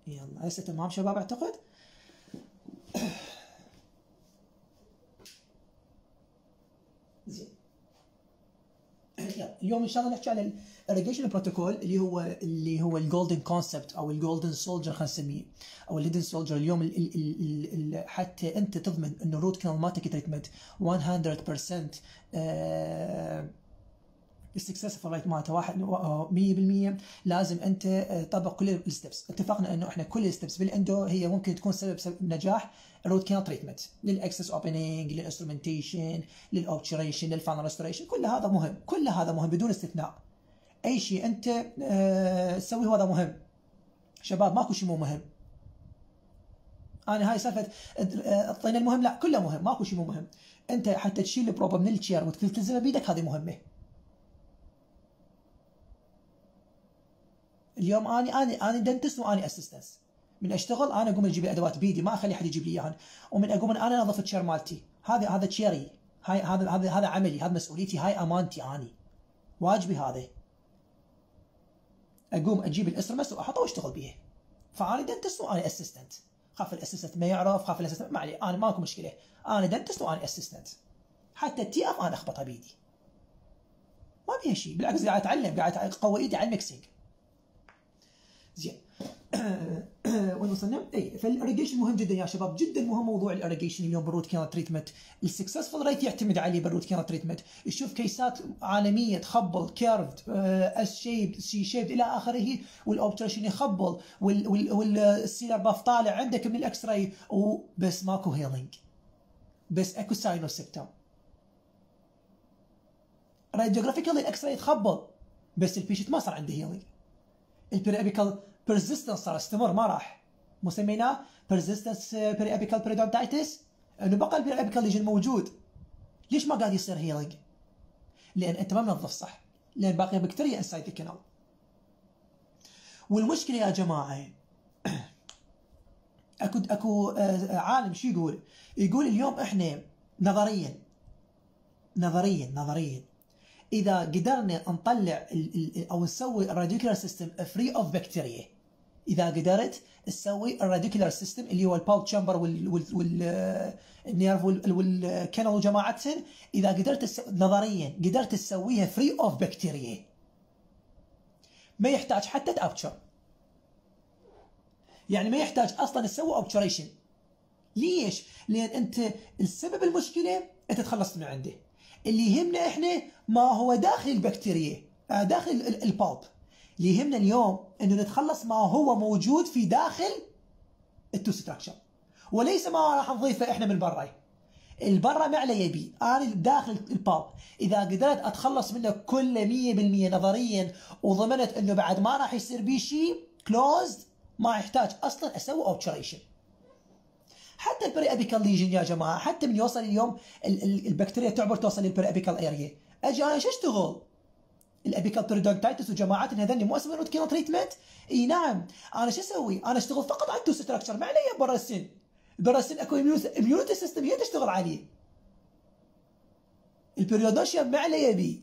يلا هسه تمام شباب اعتقد. زين اليوم ان شاء الله نحكي على الاريجيشن بروتوكول اللي هو الجولدن كونسبت او الجولدن سولجر خلينا نسميه، او الهيدن سولجر. اليوم حتى انت تضمن انه الروت كانال مالتك تريتمنت 100% السكسسفل رايت مالته 100%، لازم انت تطبق كل الستبس. اتفقنا انه احنا كل الستبس بالاندو هي ممكن تكون سبب نجاح الروت كانال تريتمنت، للاكسس اوبننج، للانسترومنتيشن، للاوبتشريشن، للفاينل ريستوريشن، كل هذا مهم، كل هذا مهم بدون استثناء. اي شيء انت تسويه هذا مهم شباب، ماكو شيء مو مهم. انا هاي سالفه الطين المهم لا، كله مهم، ماكو شيء مو مهم. انت حتى تشيل البروبه من التشير وتلزمها بيدك هذه مهمه. اليوم اني دنتست واني اسيستنس، من اشتغل انا اقوم اجيب الادوات بيدي، ما اخلي احد يجيب لي اياها، ومن اقوم انا انظف التشير مالتي، هذا تشيري، هاي هذا عملي، هذا مسؤوليتي، هاي امانتي، اني واجبي هذا. اقوم اجيب الاسرمس واحطه واشتغل بيه. فاني دنتست واني اسيستنت، خاف الاسيستنت ما يعرف، خاف الاسيستنت ما عليه، انا ماكو مشكله، انا دنتست واني اسيستنت. حتى التي اف انا اخبطها بيدي، ما بيها شيء، بالعكس قاعد اتعلم، قاعد اقوي ايدي على الميكسينج. زين وين وصلنا؟ اي فالاريجيشن مهم جدا يا شباب، جدا مهم موضوع الاريجيشن اليوم بالروت كانال تريتمنت. السكسسفل ريت يعتمد عليه بالروت كانال تريتمنت. تشوف كيسات عالميه تخبل كيرفد، اس شيب، سي شيب الى اخره، والاوبتريشن يخبل، والسيلر باف طالع عندك من الاكس راي، وبس ماكو هيلينج، بس اكو ساينوسيبتوم. راديوجرافيكال الاكس راي يتخبل، بس البيشنت ما صار عنده هيلينج. البيريابيكال بيرزيستنس صار استمر، ما راح، مو سميناه بيرزيستنس بيريابيكال بريدونتايتس، انه بقى البيريابيكال ليجن موجود. ليش ما قاعد يصير هيلينج؟ لان انت ما منظف صح، لان باقي بكتيريا انسايد ذا كانال. والمشكله يا جماعه اكو عالم شو يقول؟ يقول اليوم احنا نظريا اذا قدرنا نطلع او نسوي الراديكولار سيستم فري اوف بكتيريا، اذا قدرت تسوي الراديكولار سيستم اللي هو البالب تشامبر والنيرف والكانال وجماعتهن، اذا قدرت نظريا قدرت تسويها فري اوف بكتيريا، ما يحتاج حتى تابتشر، يعني ما يحتاج اصلا تسوي اوبتشريشن. ليش؟ لان انت السبب المشكله انت تخلصت من عنده. اللي يهمنا احنا ما هو داخل البكتيريا، داخل البالب. اللي يهمنا اليوم انه نتخلص ما هو موجود في داخل التو ستراكشر، وليس ما راح نضيفه احنا من برا. البرا ما عليه يبي، انا داخل البالب اذا قدرت اتخلص منه كله 100% نظريا، وضمنت انه بعد ما راح يصير بيه شيء كلوزد، ما يحتاج اصلا اسوي اوبتشريشن. حتى البري ابيكال ليجن يا جماعه، حتى من يوصل اليوم البكتيريا تعبر توصل للبري ابيكال اريا، اجي انا شو اشتغل؟ الابيكال بيريدونتايتس وجماعتهم هذني مو اسمه روت كانال تريتمنت؟ اي نعم، انا شو اسوي؟ انا اشتغل فقط على التو ستراكشر، ما علي برا السن. برا السن اكو اميونيتي سيستم هي تشتغل عليه. البريودونشيوم ما علي بي.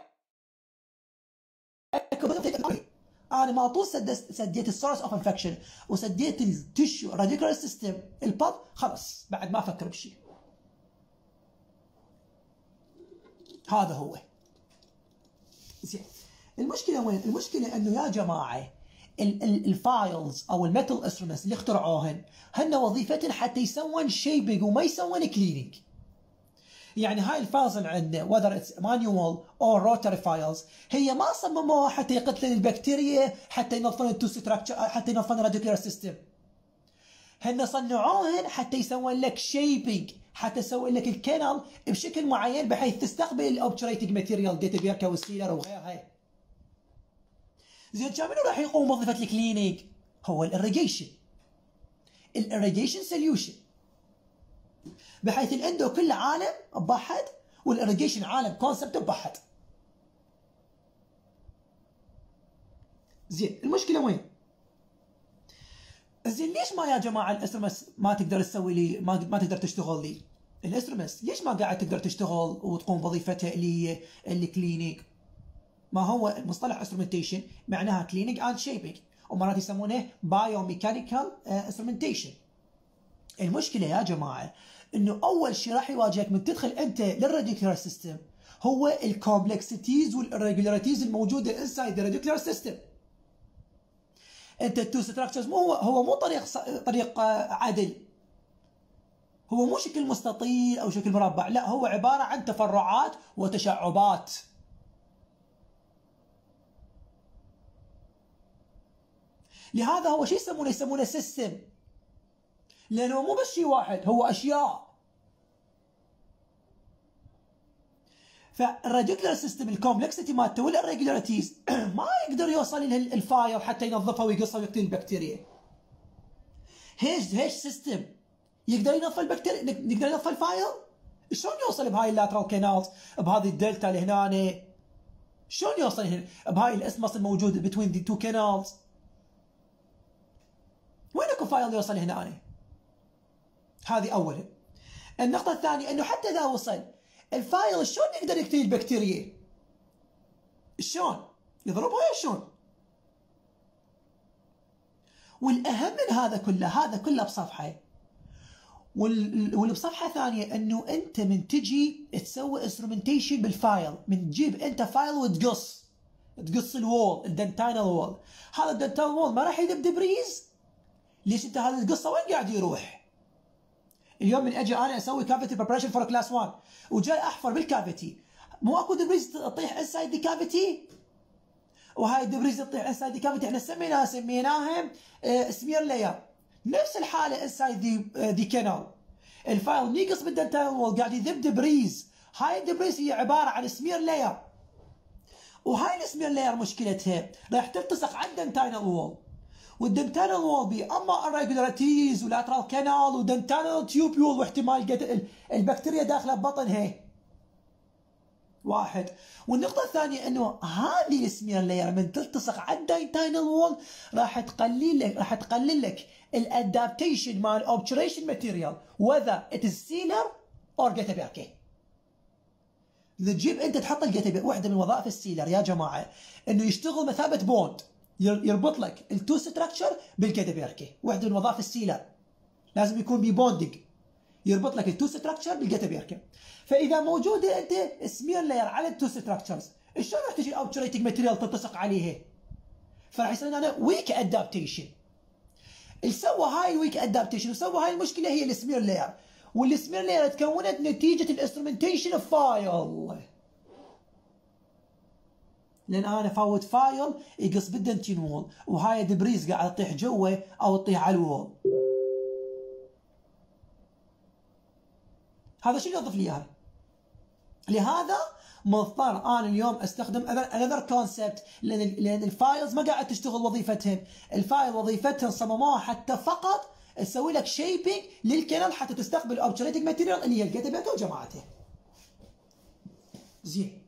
انا ما طول سديت السورس اوف انفكشن وسديت التشو راديكولار سيستم الباب، خلص بعد ما افكر بشيء. هذا هو زين. المشكله وين؟ المشكله انه يا جماعه الفايلز او الميتال انسترومنتس اللي اخترعوهن هن وظيفتهن حتى يسوون شيبنج وما يسوون كليننج. يعني هاي الفايلز اللي عندنا whether it's manual or rotary files هي ما صمموها حتى يقتلن البكتيريا، حتى ينظفون التو ستراكشر، حتى ينظفون الراديكولار سيستم. هن صنعوهن حتى يسوون لك شيبنج، حتى يسوون لك الكانال بشكل معين بحيث تستقبل الاوبتريتنج ماتيريال ديتا بيركا والسيلر وغيرها. زين كان منو راح يقوم بوظيفه الكلينيك؟ هو الاريجيشن. الاريجيشن سوليوشن، بحيث الاندو كله عالم بحد والاريجيشن عالم كونسبت بحد. زين المشكله وين؟ زين ليش ما يا جماعه الاسرمس ما تقدر تسوي لي، ما تقدر تشتغل لي؟ الاسرمس ليش ما قاعد تقدر تشتغل وتقوم بوظيفتها اللي الكلينيك؟ ما هو مصطلح انسترومنتيشن معناها كلينينج اند شيبنج، ومرات يسمونه بايوميكانيكال انسترومنتيشن. المشكله يا جماعه انه اول شيء راح يواجهك من تدخل انت للراديكولار سيستم هو الكومبلكسيتيز والirregularities الموجوده انسايد الراديكولار سيستم. انت التو ستراكشرز هو مو طريق عدل، هو مو شكل مستطيل او شكل مربع، لا هو عباره عن تفرعات وتشعبات. لهذا هو شيء يسمونه سيستم، لانه مو بس شيء واحد، هو اشياء. فالراديكولار سيستم الكومبلكسيتي مالته والريجولاريتيز ما يقدر يوصل له الفايل حتى ينظفها ويقصها ويقتل البكتيريا. هيش سيستم يقدر ينظف البكتيريا، نقدر ننظف الفايل؟ شلون يوصل بهاي اللاترال كانالز، بهذه الدلتا اللي هنا؟ شلون يوصل هنا بهاي الاسمس الموجود بتوين ذي تو كانالز؟ وين اكو فايل يوصل هنا؟ هذه اولا. النقطة الثانية انه حتى اذا وصل الفايل شلون يقدر يقتل البكتيريا؟ شلون؟ يضربها شلون؟ والاهم من هذا كله بصفحة، واللي بصفحة ثانية انه انت من تجي تسوي انسترومنتيشن بالفايل، من تجيب انت فايل وتقص الوول، الدنتاينال وول، هذا الدنتاينال وول ما راح يذب دبريز؟ ليش انت هذا القصة وين قاعد يروح؟ اليوم من اجي انا اسوي كافيتي بريبريشن فور كلاس 1 وجاي احفر بالكافيتي، مو اكو دبريز تطيح انسايد ذا كافيتي؟ وهاي الدبريز تطيح انسايد ذا كافيتي احنا سميناها سمير لاير. نفس الحاله انسايد ذا كانال، الفايل نيقص بالدنتاينال وول قاعد يذب دبريز، هاي الدبريز هي عباره عن سمير لاير، وهاي السمير لاير مشكلتها راح تلتصق على الدنتاينال وول، والدنتاينال وول بي اما irregularities ولاترال كانال ودنتاينال تيوبيول، واحتمال البكتيريا داخله ببطنها. واحد. والنقطة الثانية انه هذه السمير لاير من تلتصق على الدنتاينال وول راح تقلل لك الادابتيشن مال اوبتشريشن ماتيريال whether it is sealer or getaberke. اذا تجيب انت تحط الجيتابير، واحدة من وظائف السيلر يا جماعة انه يشتغل مثابة بوند، يربط لك التو ستراكشر بالجيتابيركي، واحدة من وظائف السيلر لازم يكون ببوندنج، يربط لك التو ستراكشر بالجيتابيركي. فاذا موجوده انت سمير لاير على التو ستراكشرز، شلون راح تجي الاوبتشريتنج ماتيريال تلتصق عليها؟ فراح يصير لنا ويك ادابتيشن. اللي سوى هاي الويك ادابتيشن وسوى هاي المشكله هي السمير لاير، والسمير لاير تكونت نتيجه الانسترومنتيشن فايل. لان انا فاوت فايل يقص بالدنتين وول، وهاي دبريز قاعده تطيح جوا او تطيح على الوول. هذا شو يوظف لي اياها؟ لهذا مضطر انا اليوم استخدم another concept، لان الفايلز ما قاعد تشتغل وظيفتهم، الفايل وظيفتهم صمموها حتى فقط تسوي لك شيبينج للكنال حتى تستقبل الاوبتشريتنج ماتيريال اللي هي الجيتابيركي وجماعته. زين.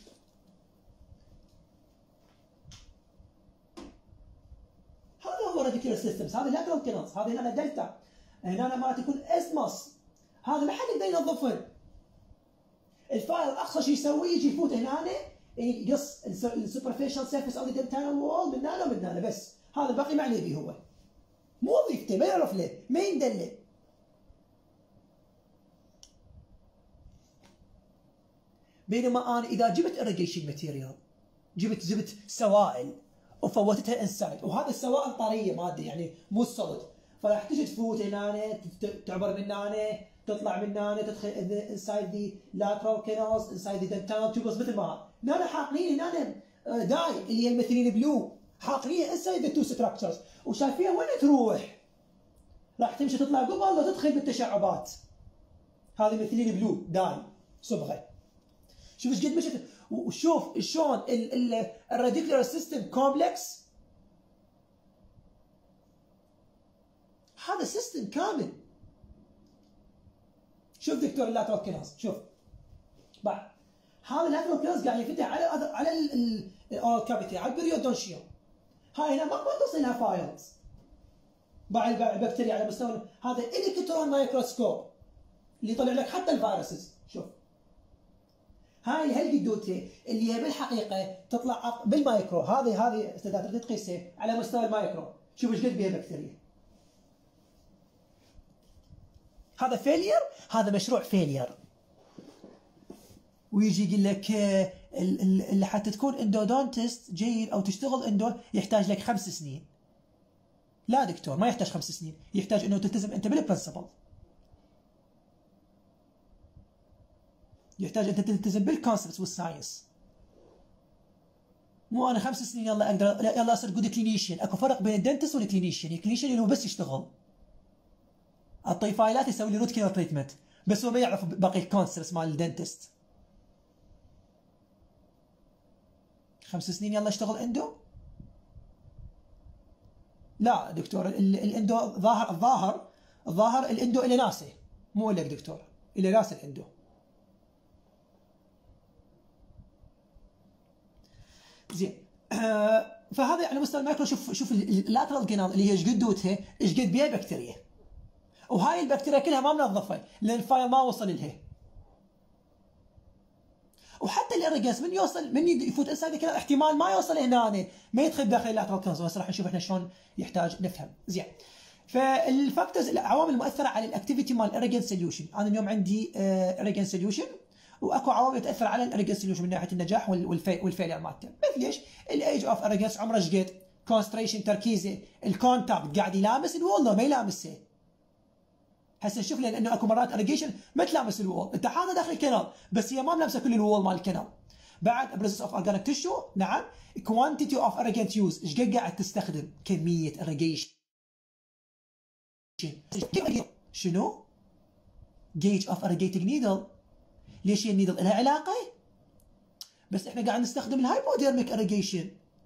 هذا هو راديكولار سيستمز، هذه لاترال كانالز، هذه هنا دلتا، هنا مرات يكون اسمس، هذا ما حد يقدر ينظفه. الفايل اقصى شيء يسويه يجي يفوت هنا يقص السوبرفيشال سيرفيس او الدنتاينال وول من هنا ومن هنا بس، هذا الباقي ما عليه به، هو مو وظيفته، ما يعرف له، ما يندله. بينما انا اذا جبت irrigation ماتيريال، جبت سوائل وفوتتها انسايد، وهذا السوائل طريه ماده يعني مو سوليد، فراح تجي تفوت هنا، تعبر من هنا، تطلع من هنا، تدخل انسايد ذي لاترال كانالز، انسايد ذي دنتال تيوبلز، مثل ما هنا حاقنين هنا داي اللي هي الميثيلين بلو، حاقنيها انسايد ذا تو ستراكشرز، وشايفيها وين تروح؟ راح تمشي تطلع قبل ولا تدخل بالتشعبات. هذه ميثيلين بلو داي صبغه. شوف ايش قد مشت، وشوف شلون الراديكولار سيستم كومبلكس. هذا سيستم كامل. شوف دكتور اللاترال كانالز، شوف بعد هذا اللاترال كانالز قاعد يفتح على الكافيتي، على البريودونشيوم. هاي هنا ما توصل لها فايلز. بعد البكتيريا على مستوى هذا الكترون مايكروسكوب اللي يطلع لك حتى الفيروسز. شوف هاي هالقدوته اللي هي بالحقيقه تطلع بالمايكرو، هذه تقدر تقيسها على مستوى المايكرو، شوف ايش قد بيها بكتيريا. هذا فيلير، هذا مشروع فيلير. ويجي يقول لك اللي حتى تكون اندودونتست جيد او تشتغل اندو يحتاج لك 5 سنين. لا دكتور، ما يحتاج 5 سنين، يحتاج انه تلتزم انت بالبرنسبل، يحتاج انت تلتزم بالكونسبتس والساينس. مو انا 5 سنين يلا اقدر يلا اصير جود كلينيشن. اكو فرق بين الدنتست والكلينيشن. الكلينيشن اللي هو بس يشتغل، اعطيه فايلات يسوي لي روت كينال تريتمنت، بس هو ما يعرف باقي الكونسبتس مال الدنتست. 5 سنين يلا اشتغل اندو؟ لا دكتور، الاندو الظاهر الاندو الى ناسه، مو لك دكتور، الى ناس الاندو. زين. فهذا على مستوى المايكرو. شوف اللاترال كينال اللي هي ايش قد دوتها، ايش قد بيها بكتيريا، وهاي البكتيريا كلها ما منظفه لان الفايل ما وصل لها. وحتى الاريجنس من يفوت انسايد كذا احتمال ما يوصل هنا، ما يدخل داخل اللاترال كينال. بس راح نشوف احنا شلون يحتاج نفهم. زين. فالفاكتورز العوامل المؤثره على الاكتيفيتي مال الاريجنس سوليوشن، انا اليوم عندي اريجنس سوليوشن، واكو عوامل تاثر على الاريجنس سوليوشن من ناحيه النجاح والفيلير مالته. مثل ايش؟ الايج اوف اريجنس، عمره ايش قد، كونستريشن تركيزه، الكونتاكت قاعد يلامس الوول لو ما يلامسه. هسه نشوف لانه اكو مرات اريجيشن ما تلامس الوول، انت حاطه داخل الكنال بس هي ما ملامسه كل الوول مال الكنال. بعد بريزنس اوف اورجانيك تيشو، نعم. كوانتيتي اوف اريجنت يوز، ايش قد قاعد تستخدم، كميه اريجيشن. شنو؟ جيج اوف اريجيتنج نيدل. ليش هي النيدل لها علاقه؟ بس احنا قاعد نستخدم الهايبوديرميك اريجيشن.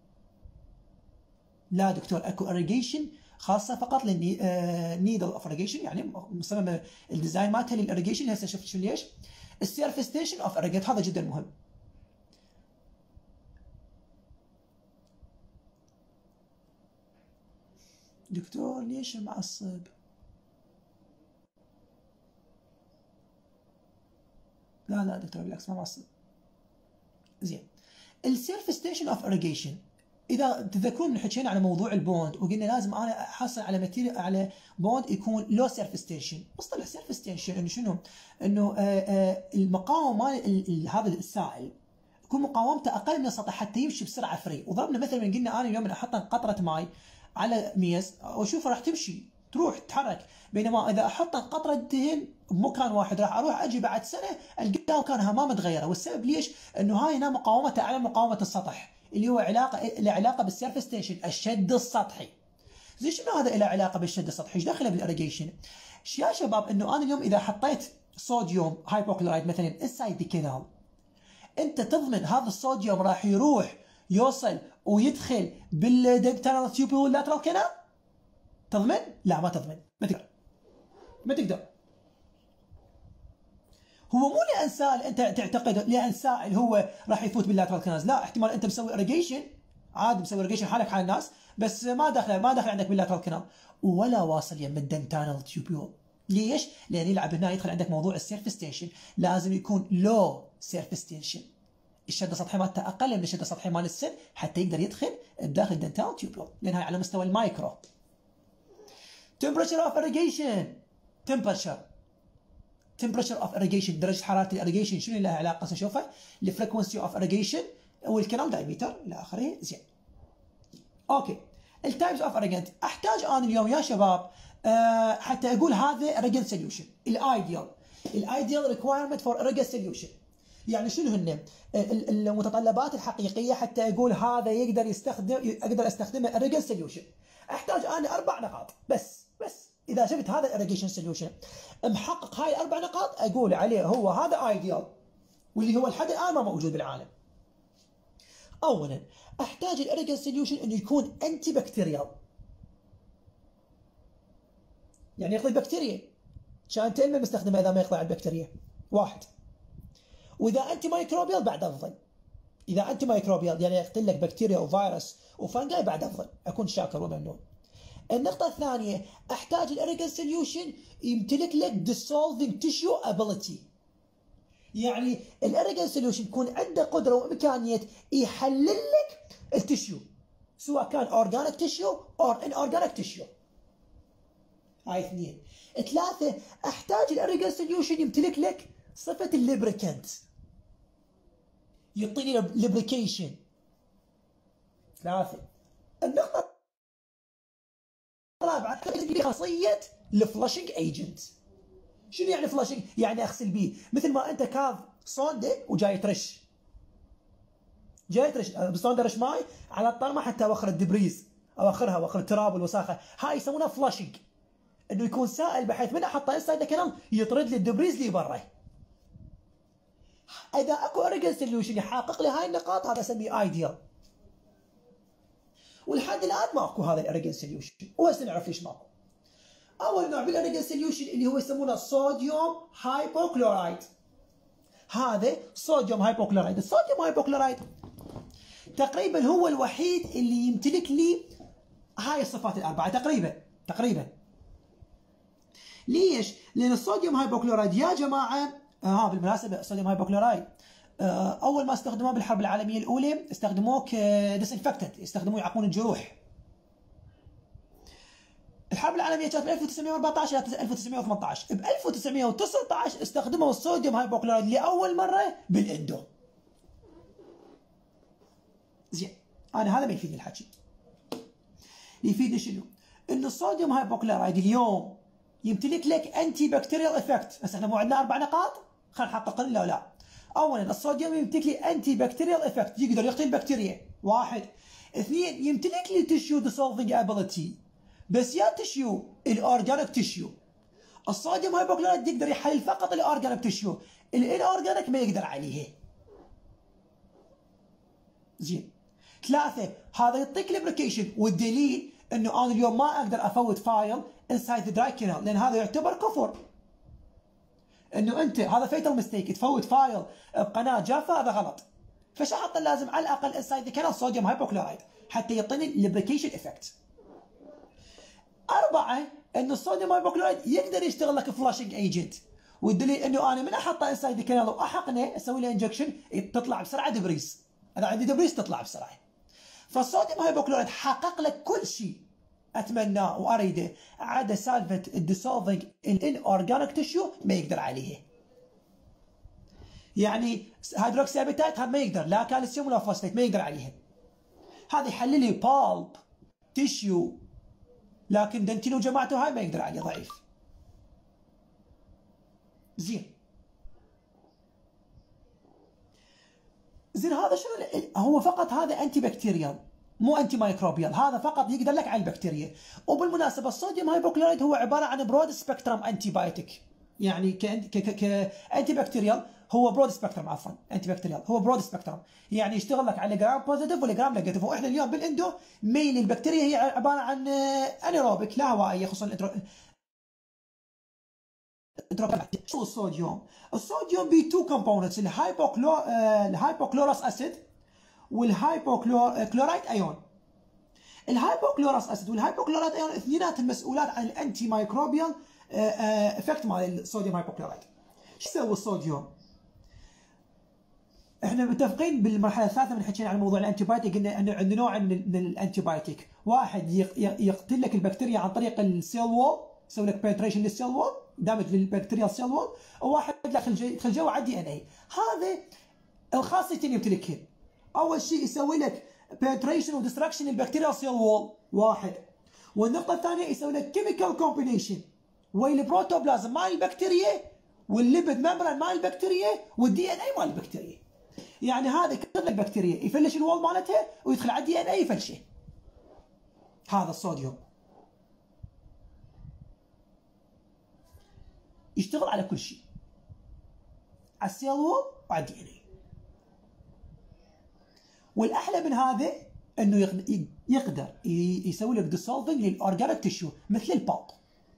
لا دكتور، اكو اريجيشن خاصه فقط للنيدل اوف اريجيشن، يعني مصمم الديزاين مالتها للاريجيشن. هسه شفت شو ليش؟ السيرفيس ستيشن اوف اريجيت، هذا جدا مهم. دكتور ليش معصب؟ لا دكتور بالعكس ما معصب. زين. السيرفيس ستيشن اوف اريجيشن، اذا تذكرون حكينا على موضوع البوند وقلنا لازم انا احصل على ماتيريال على بوند يكون لو سيرفيس تنشن. مصطلح سيرفيس تنشن انه شنو؟ انه المقاومه مال هذا السائل يكون مقاومته اقل من السطح حتى يمشي بسرعه فري. وضربنا مثلا قلنا انا اليوم من احط قطره ماي على ميز واشوفها راح تمشي تروح تتحرك، بينما اذا احط قطره دهن بمكان واحد راح اروح اجي بعد سنه القاه كانها ما متغيره. والسبب ليش؟ انه هاي هنا مقاومته اعلى مقاومه السطح، اللي هو له علاقه بالسيرفيس تنشن، الشد السطحي. زين شنو هذا له علاقه بالشد السطحي؟ ايش دخله بالاريجيشن؟ يا شباب انه انا اليوم اذا حطيت صوديوم هايبوكلورايد مثلا انسايد ذا كانال، انت تضمن هذا الصوديوم راح يروح يوصل ويدخل بالدنتال تيوبول لاترال كانال؟ تضمن؟ لا ما تضمن، ما تقدر. هو مو لان سائل انت تعتقد لان سائل هو راح يفوت باللاترال كانالز، لا، احتمال انت مسوي اريجيشن عادي، مسوي اريجيشن حالك حال الناس، بس ما داخل عندك باللاترال كانال ولا واصل يم الدنتال تيوبول. ليش؟ لان يلعب هنا يدخل عندك موضوع السيرفيس تنشن، لازم يكون لو سيرفيس تنشن، الشده السطحيه مالته اقل من الشده السطحيه مال السن حتى يقدر يدخل بداخل الدنتال تيوبول، لان هاي على مستوى المايكرو. temperature of irrigation، temperature of irrigation، درجه حراره الاريجيشن شنو لها علاقه؟ نشوفها الفريكونسي اوف irrigation والكلام دايمتر الى اخره. زين. اوكي. التايبس اوف irrigant، احتاج انا اليوم يا شباب حتى اقول هذا irrigant solution الايديال ريكوايرمنت فور irrigant solution، يعني شنو هن المتطلبات الحقيقيه حتى اقول هذا اقدر استخدمه irrigant solution. احتاج انا 4 نقاط بس اذا شفت هذا irrigation solution محقق هاي 4 نقاط اقول عليه هو هذا ايديال، واللي هو لحد الان ما موجود بالعالم. اولا احتاج الاريجن سوليوشن انه يكون انتي بكتيريال، يعني يقضي البكتيريا. كان تلمه مستخدمه اذا ما يقضي على البكتيريا، واحد. واذا انتي مايكروبيال بعد افضل، اذا انتي مايكروبيال يعني يقتل لك بكتيريا وفيروس وفنجاي بعد افضل، اكون شاكر وممنون. النقطة الثانية احتاج الاريجن سوليوشن يمتلك لك dissolving tissue ability، يعني الاريجن سوليوشن يكون عنده قدره وامكانيه يحلل لك التشيو، سواء كان اورجانيك تشيو او ان اورجانيك تشيو. هاي اثنين. ثلاثه، احتاج الاريجن سوليوشن يمتلك لك صفه الليبريكنت، يعطيني ليبريكيشن. ثلاثه. النقطه الرابعه، خاصيه الفلاشنج ايجنت. شنو يعني فلاشنج؟ يعني اغسل بيه، مثل ما انت كاظ صونده وجاي ترش، بصونده رش ماي على الطرمه حتى اوخر الدبريز، اوخر التراب والوساخه، هاي يسمونها فلاشنج، انه يكون سائل بحيث من احطه انسايد ذا كانال يطرد لي الدبريز اللي برا. اذا اكو اريجن سوليوشن يحقق لي هاي النقاط هذا اسميه ايديال. ولحد الان ماكو هذا الاريجن سوليوشن، وهسه نعرف ليش ماكو. اول نوع بالاريجن سوليوشن اللي هو يسمونه صوديوم هايبوكلورايد. هذا صوديوم هايبوكلورايد. الصوديوم هايبوكلورايد تقريبا هو الوحيد اللي يمتلك لي هاي الصفات الاربعه تقريبا. ليش؟ لان الصوديوم هايبوكلورايد يا جماعه بالمناسبه الصوديوم هايبوكلورايد اول ما استخدموه بالحرب العالميه الاولى استخدموه كديسانفكتنت، يستخدموه يعقمون الجروح. الحرب العالميه كانت من 1914 الى 1918. ب 1919 استخدموا الصوديوم هايبوكلورايد لاول مره بالاندو. زين، انا هذا ما يفيدني الحكي. اللي يفيدني شنو؟ انه الصوديوم هايبوكلورايد اليوم يمتلك لك انتي بكتيريال افكت. هسه احنا مو عندنا 4 نقاط؟ خلينا نحقق لا لا. اولا الصوديوم يمتلك لي انتي بكتيريال افكت، يقدر يقتل البكتيريا. 1. 2 يمتلك لي تشيو ديسولفينج ابيلتي، بس يا تشيو الاورجانيك تشيو. الصوديوم هايبوكلورايد يقدر يحلل فقط الاورجانيك تشيو، الاورجانيك ما يقدر عليه. زين. 3 هذا يعطيك ليبريكيشن، والدليل انه انا اليوم ما اقدر افوت فايل انسايد دراي كانال، لان هذا يعتبر كفر. انه انت هذا فيتال ميستيك، تفوت فايل بقناه جافه، هذا غلط. فش احط لازم على الاقل انسايد ذا كانال صوديوم هايبوكلورايد حتى يعطيني الليبريكيشن افكت. 4 انه الصوديوم هايبوكلورايد يقدر يشتغل لك فلاشنج ايجنت، والدليل انه انا من احطه انسايد ذا كانال واحقنه اسوي له انجكشن تطلع بسرعه دبريس. اذا عندي دبريس تطلع بسرعه. فالصوديوم هايبوكلورايد حقق لك كل شيء اتمناه واريده، عدا سالفه الديسولفينج ان اورجانيك تشيو ما يقدر عليه. يعني هيدروكسي ابيتايت هذا ما يقدر، لا كالسيوم ولا فوسفات ما يقدر عليها. هذا يحلل لي بالب تشيو، لكن دنتينو وجماعته هاي ما يقدر عليه، ضعيف. زين هذا شنو؟ هو فقط هذا انتي بكتيريال مو انتي مايكروبيال، هذا فقط يقدر لك على البكتيريا. وبالمناسبه الصوديوم هايبوكلورايد هو عباره عن برود سبيكترم انتي بايوتيك، يعني كانتي بكتيريال هو برود سبيكترم، عفوا انتي بكتيريال هو برود سبيكترم، يعني يشتغل لك على جرام بوزيتيف ولا جرام نيجاتيف. واحنا اليوم بالاندو مين البكتيريا هي عباره عن انيروبيك لا هوائيه، خصوصا شو الصوديوم بي 2 كومبوننتس، الهايبوكلوراس اسيد والهايبوكلورايد ايون. الهايبوكلوراس اسيد والهايبوكلورايد ايون اثنيناتهم مسؤولات عن الانتي مايكروبيال افكت مال الصوديوم هايبوكلورايد. شو يسوي الصوديوم؟ احنا متفقين بالمرحله الثالثه من حكينا عن موضوع الانتي بايوتيك، قلنا انه عندنا نوع من الانتي بايوتيك، واحد يقتل لك البكتيريا عن طريق السيل وول، يسوي لك بنتريشن للسيل وول، دامج للبكتيريا سيل وول، وواحد يدخل جوا على الدي ان اي. هذا الخاصيتين يمتلكهن. اول شيء يسوي لك بنتريشن وديستركشن للبكتيريا سيل وول، واحد. والنقطه الثانيه يسوي لك كيميكال كومبينيشن ويا البروتوبلازم مال البكتيريا والليبيد ممبران مال البكتيريا والدي ان اي مال البكتيريا. يعني هذا يكسر البكتيريا، يفلش الوول مالتها ويدخل على الدي ان اي يفلشه. هذا الصوديوم يشتغل على كل شيء، على السيل وول وعلى الدي ان اي. والاحلى من هذا انه يقدر يسوي لك ديسولفنج للاورجانيك تشيو مثل البالب.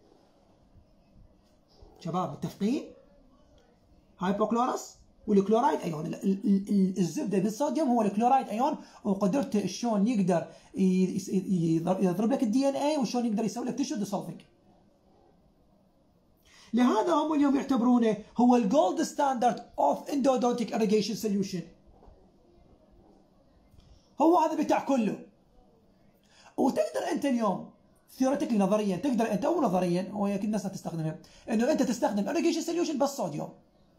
شباب متفقين؟ هايبوكلوراس والكلورايد ايون، الزبده بالصوديوم هو الكلورايد ايون، وقدرته شلون يقدر يضرب لك الدي ان اي وشلون يقدر يسوي لك تشيو ديسولفنج. لهذا هم اليوم يعتبرونه هو الجولد ستاندرد اوف endodontic irrigation solution. هو هذا بتاع كله. وتقدر انت اليوم ثيوريتيكلي نظريا تقدر انت او نظريا ويمكن الناس تستخدمها انه انت تستخدم irrigation solution بس صوديوم.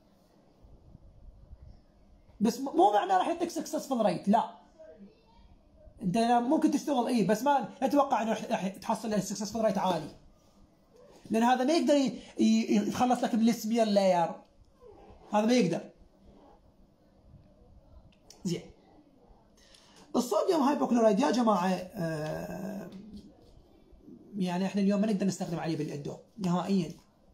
بس مو معناه راح يعطيك سكسسفل ريت، لا. انت ممكن تشتغل بس ما اتوقع انه راح تحصل السكسسفل ريت عالي. لان هذا ما يقدر يتخلص لك من السمير لاير. هذا ما يقدر. زين. الصوديوم هايبوكلورايد يا جماعه يعني احنا اليوم ما نقدر نستخدم عليه بالاندو نهائيا.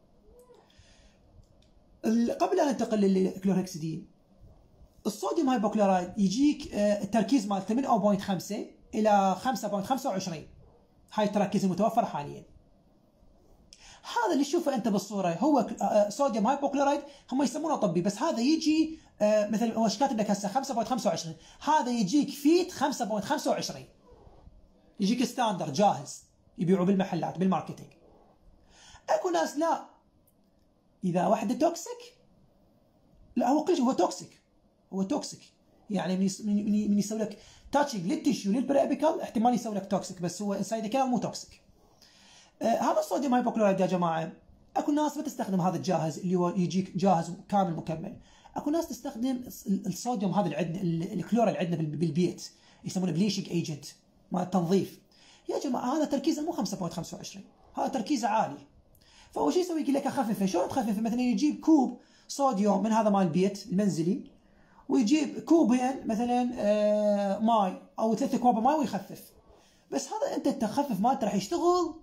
قبل ان ننتقل للكلورهكسيدين، الصوديوم هايبوكلورايد يجيك التركيز مالته من 0.5 الى 5.25. هاي التراكيز المتوفره حاليا. هذا اللي تشوفه انت بالصوره هو صوديوم هايبوكلورايد، هم يسمونه طبي بس هذا يجي مثلا هو ايش كاتب لك هسه 5.25. هذا يجيك فيت 5.25. يجيك ستاندرد جاهز يبيعوا بالمحلات بالماركتينج. اكو ناس لا، اذا واحده توكسيك، لا هو كل شيء هو توكسيك. هو توكسيك يعني من يسوي لك تاتشنج للتيشيو للبريبيكال احتمال يسوي لك توكسيك، بس هو انسايد كلام مو توكسيك. هذا الصوديوم هايبوكلورايد يا جماعه اكو ناس ما تستخدم هذا الجاهز اللي هو يجيك جاهز كامل مكمل. اكو ناس تستخدم الصوديوم هذا اللي عندنا الكلور اللي عندنا بالبيت يسمونه بليشنج ايجنت مال التنظيف. يا جماعه هذا تركيزه مو 5.25، هذا تركيزه عالي. فاول شيء يسوي يقول لك اخففه. شلون تخففه؟ مثلا يجيب كوب صوديوم من هذا مال البيت المنزلي ويجيب كوبين مثلا ماي او 3 كوب ماي ويخفف. بس هذا انت التخفف مالته راح يشتغل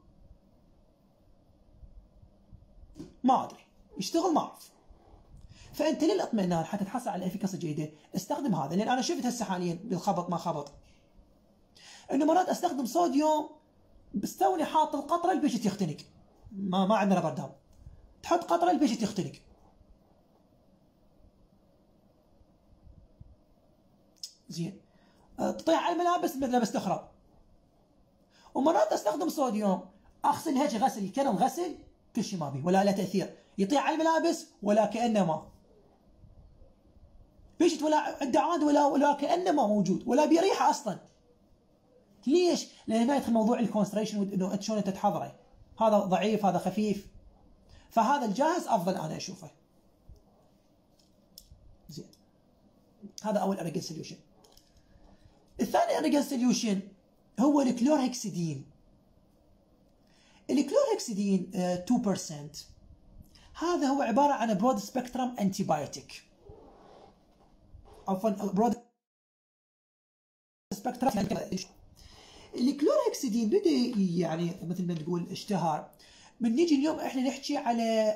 ما ادري، يشتغل ما اعرف. فانت للاطمئنان حتى تحصل على الافيكاسي الجيده استخدم هذا. لان انا شفت هسه حاليا بالخبط ما خبط انه مرات استخدم صوديوم بس توني حاط القطره البيشت يختنق. ما عندنا ربر دام، تحط قطره البيشت يختنق. زين تطيح على الملابس الملابس تخرب. ومرات استخدم صوديوم اغسل هيك غسل كرم غسل كل شيء ما بيه ولا له تاثير، يطيح على الملابس ولا كانه ما بيشت ولا عنده عاد ولا كانه ما موجود ولا بريحه اصلا. ليش؟ لان هنا يدخل موضوع الكونستريشن انه شلون انت تحضره. هذا ضعيف هذا خفيف. فهذا الجاهز افضل انا اشوفه. زين هذا اول اريجن سوليوشن. الثاني اريجن سوليوشن هو الكلورهكسيدين. الكلورهكسيدين 2%. هذا هو عباره عن برود سبيكترم انتي بايوتيك. عفوا برود سبيكترم. الكلورهكسيدين بدا يعني مثل ما تقول اشتهر من نيجي اليوم احنا نحكي على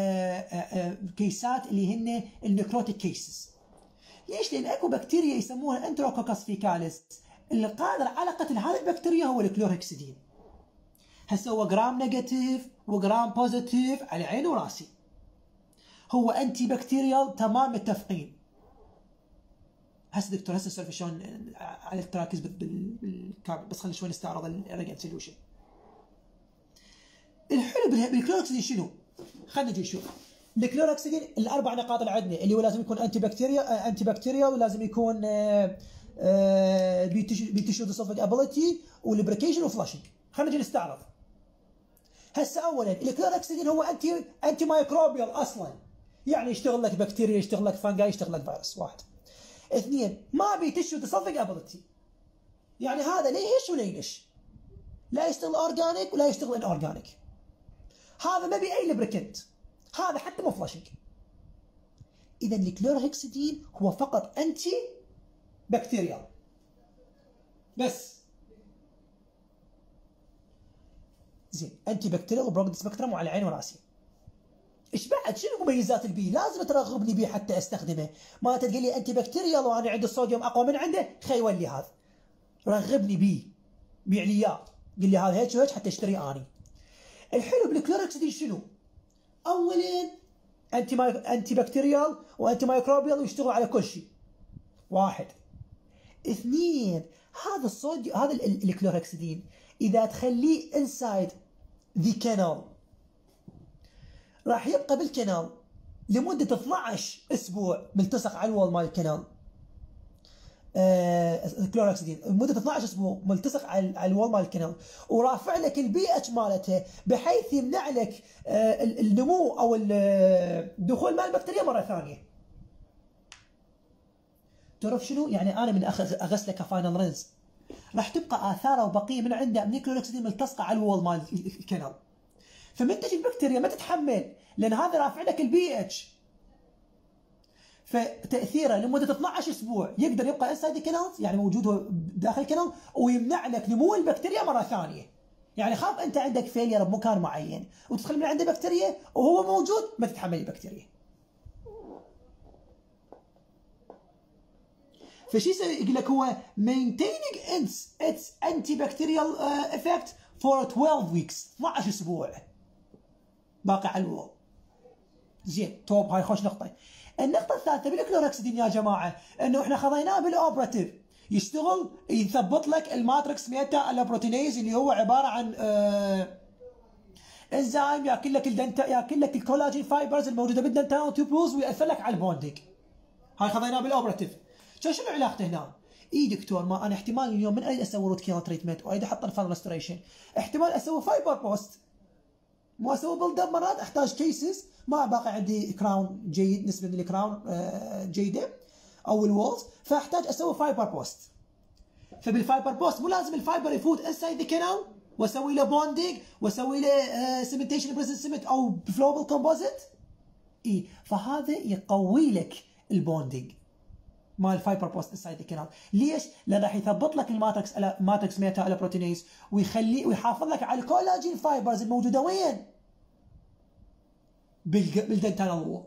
كيسات اللي هن النكروتيك كيسز. ليش؟ لان اكو بكتيريا يسموها انتروكوكس فيكاليس اللي قادر على قتل هذه البكتيريا هو الكلورهكسيدين. هسه هو جرام نيجاتيف وجرام بوزيتيف على عيني وراسي. هو انتي بكتيريال تمام متفقين. هسه دكتور هسه نسولف شلون على التراكيز بالكامل بس خلينا شوي نستعرض الاريجن سوليوشن. الحلو بالكلورهكسيدين شنو؟ خلينا نجي نشوف. الكلورهكسيدين الاربع نقاط اللي عندنا اللي هو لازم يكون انتي بكتيريا ولازم يكون بيتشو ديسولفنج ابيليتي وليبريكيشن وفلاشنج. خلينا نجي نستعرض. هسه اولا الكلورهكسيدين هو انتي مايكروبيال اصلا، يعني يشتغل لك بكتيريا يشتغل لك فانجاي يشتغل لك فيروس. واحد. اثنين ما بيتشو ديسولفنج ابيليتي، يعني هذا لا يهش ولا ينش، لا يشتغل اورجانيك ولا يشتغل ان اورجانيك. هذا ما بي اي ليبريكنت، هذا حتى مو فلاشنج. اذا الكلورهكسيدين هو فقط انتي بكتيريا بس. زين انتي بكتيريا وبرود سبكترم وعلى عيني وراسي. ايش بعد؟ شنو مميزات البي؟ لازم ترغبني بيه حتى استخدمه. ما تقول لي انتي بكتيريا وانا عندي الصوديوم اقوى من عنده، خي ولي هذا. رغبني بيه، بيع لي اياه، قل لي هذا هيك وهيك حتى اشتري اني. الحلو بالكلورهكسيدين شنو؟ اولا انتي بكتيريال وانتي مايكروبيال ويشتغل على كل شيء. واحد. اثنين هذا الصوديوم هذا الكلورهكسيدين اذا تخليه انسايد ذا كانال راح يبقى بالكنال لمده 12 اسبوع ملتصق على الوول مال الكنال. كلوراكسيدين لمده 12 اسبوع ملتصق على الوول مال الكنال، ورافع لك البي اتش مالته بحيث يمنع لك النمو او الدخول مال البكتيريا مره ثانيه. تعرف شنو؟ يعني انا من اغسله كفاينل رينز راح تبقى اثاره وبقيه من عنده من الكلوراكسيدين ملتصقه على الوول مال الكنال. فمن تجي البكتيريا ما تتحمل، لان هذا رافع لك البي اتش، فتاثيره لمده 12 اسبوع يقدر يبقى انسايد الكنال، يعني موجود داخل الكنال، ويمنع لك نمو البكتيريا مره ثانيه. يعني خاف انت عندك فيلير بمكان معين وتدخل من عنده بكتيريا وهو موجود، ما تتحمل البكتيريا. فشي يقول لك هو maintaining its antibacterial effect for 12 weeks، 12 اسبوع باقي على الوول. زين توب، هاي خوش نقطه. النقطه الثالثه بالكلوراكسيدين يا جماعه انه احنا خذيناه بالاوبراتيف، يشتغل يثبط لك الماتريكس ميتا البروتينيز اللي هو عباره عن انزيم ياكل لك ياكل لك الكولاجين فايبرز الموجوده بالدنتال تيوبولز وياثر لك على البوندنج. هاي خذيناه بالاوبراتيف. شنو علاقته هنا؟ اي دكتور، ما انا احتمال اليوم من اريد اسوي روت كينال تريتمنت واريد احط الفان ريستوريشن، احتمال اسوي فايبر بوست، مو اسوي بيلد اب، مرات احتاج كيسز ما باقي عندي كراون جيد، نسبه من الكراون جيده او الوولز، فاحتاج اسوي فايبر بوست. فبالفايبر بوست مو لازم الفايبر يفوت انسايد ذا كانال واسوي له بوندنج واسوي له سيمنتيشن بريزنت سيمنت او فلوبل كومبوزيت. اي فهذا يقوي لك البوندنج مال الفايبر بوست انسايد الكنال. ليش؟ لان راح يثبط لك الماتريكس ميتا البروتينيز ويحافظ لك على الكولاجين فايبرز الموجوده وين؟ بالدنتال وول.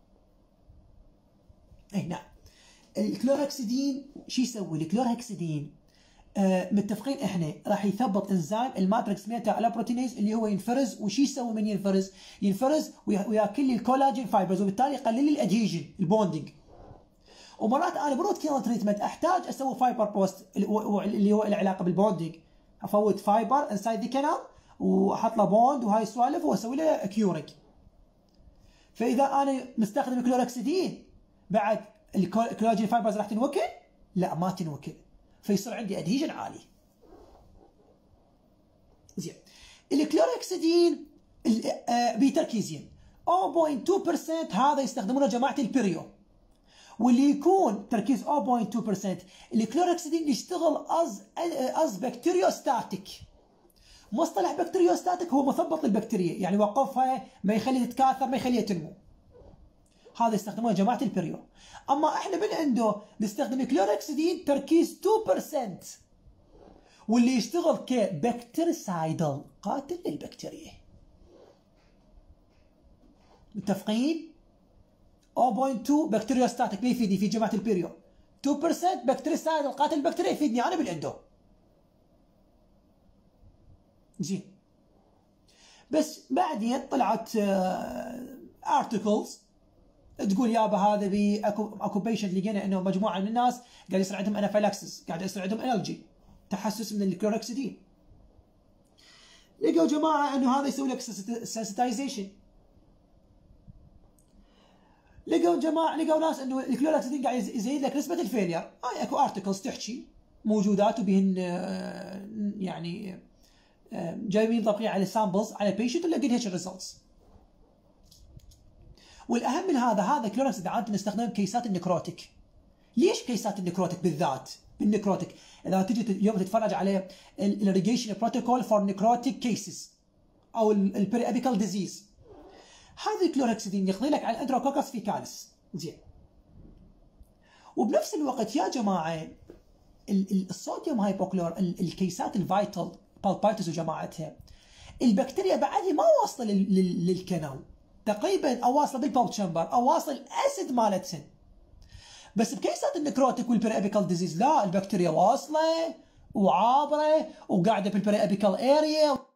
اي نعم. الكلوراكسيدين شو يسوي؟ الكلوراكسيدين متفقين احنا راح يثبط انزيم الماتريكس ميتا البروتينيز اللي هو ينفرز، وشو يسوي من ينفرز؟ ينفرز وياكل لي الكولاجين فايبرز، وبالتالي يقلل لي الادهيجن البوندنج. ومرات انا بروت كينال تريتمنت احتاج اسوي فايبر بوست اللي هو العلاقه بالبوندنج، افوت فايبر انسايد ذا كانال واحط له بوند وهاي السوالف واسوي له كيورنج. فاذا انا مستخدم الكلوراكسيدين بعد الكولاجين فايبرز راح تنوكل؟ لا ما تنوكل، فيصير عندي ادهيجن عالي. زين الكلوراكسيدين بتركيزين 0.2% هذا يستخدمونه جماعه البريو، واللي يكون تركيز 0.2%. الكلوراكسيدين يشتغل از بكتيريوستاتيك. مصطلح بكتيريوستاتيك هو مثبط للبكتيريا، يعني يوقفها ما يخليها تتكاثر ما يخليها تنمو. هذا يستخدمونه جماعه البريو. اما احنا بالاندو نستخدم الكلوراكسيدين تركيز 2%، واللي يشتغل كبكتيريسايدل قاتل للبكتيريا. متفقين؟ 0.2 بكتيريوستاتيك ما يفيدني في جماعه البيريو، 2% بكتيريسايدل قاتل البكتيريا يفيدني انا بالاندو. زين بس بعدين طلعت ارتكلز تقول يابا هذا اكو بيشنت لقينا انه مجموعه من الناس قاعد يصير عندهم انافيلاكسس، قاعد يصير عندهم الرجي، تحسس من الكلوراكسيدين. لقوا جماعه انه هذا يسوي لك سنسيتايزيشن. لقوا ناس انه الكلوراكسيدين قاعد يزيد لك نسبه الفيلير. هاي اكو ارتكلز تحكي موجودات وبهن يعني جايبين طبقين على سامبلز على بيشنت ولقيت هيك الريزلتس. والاهم من هذا كلوراكسيدين عاده نستخدمه بكيسات النكروتيك. ليش كيسات النكروتيك بالذات؟ بالنكروتيك اذا تجي اليوم تتفرج على الاريجيشن بروتوكول فور نكروتيك كيسز او البري ابيكال ديزيز، هذا الكلوراكسيدين يقضي لك على الاندروكوكس فيكاليس. زين وبنفس الوقت يا جماعه الصوديوم هايبوكلور الكيسات الفيتال بالبايتس وجماعتها، البكتيريا بعدها ما واصله للكنال تقريبا، او واصله بالبول تشامبر او واصل الاسيد مالتهن. بس بكيسات النكروتيك والبري ابيكال ديزيز لا، البكتيريا واصله وعابره وقاعده بالبري ابيكال اريا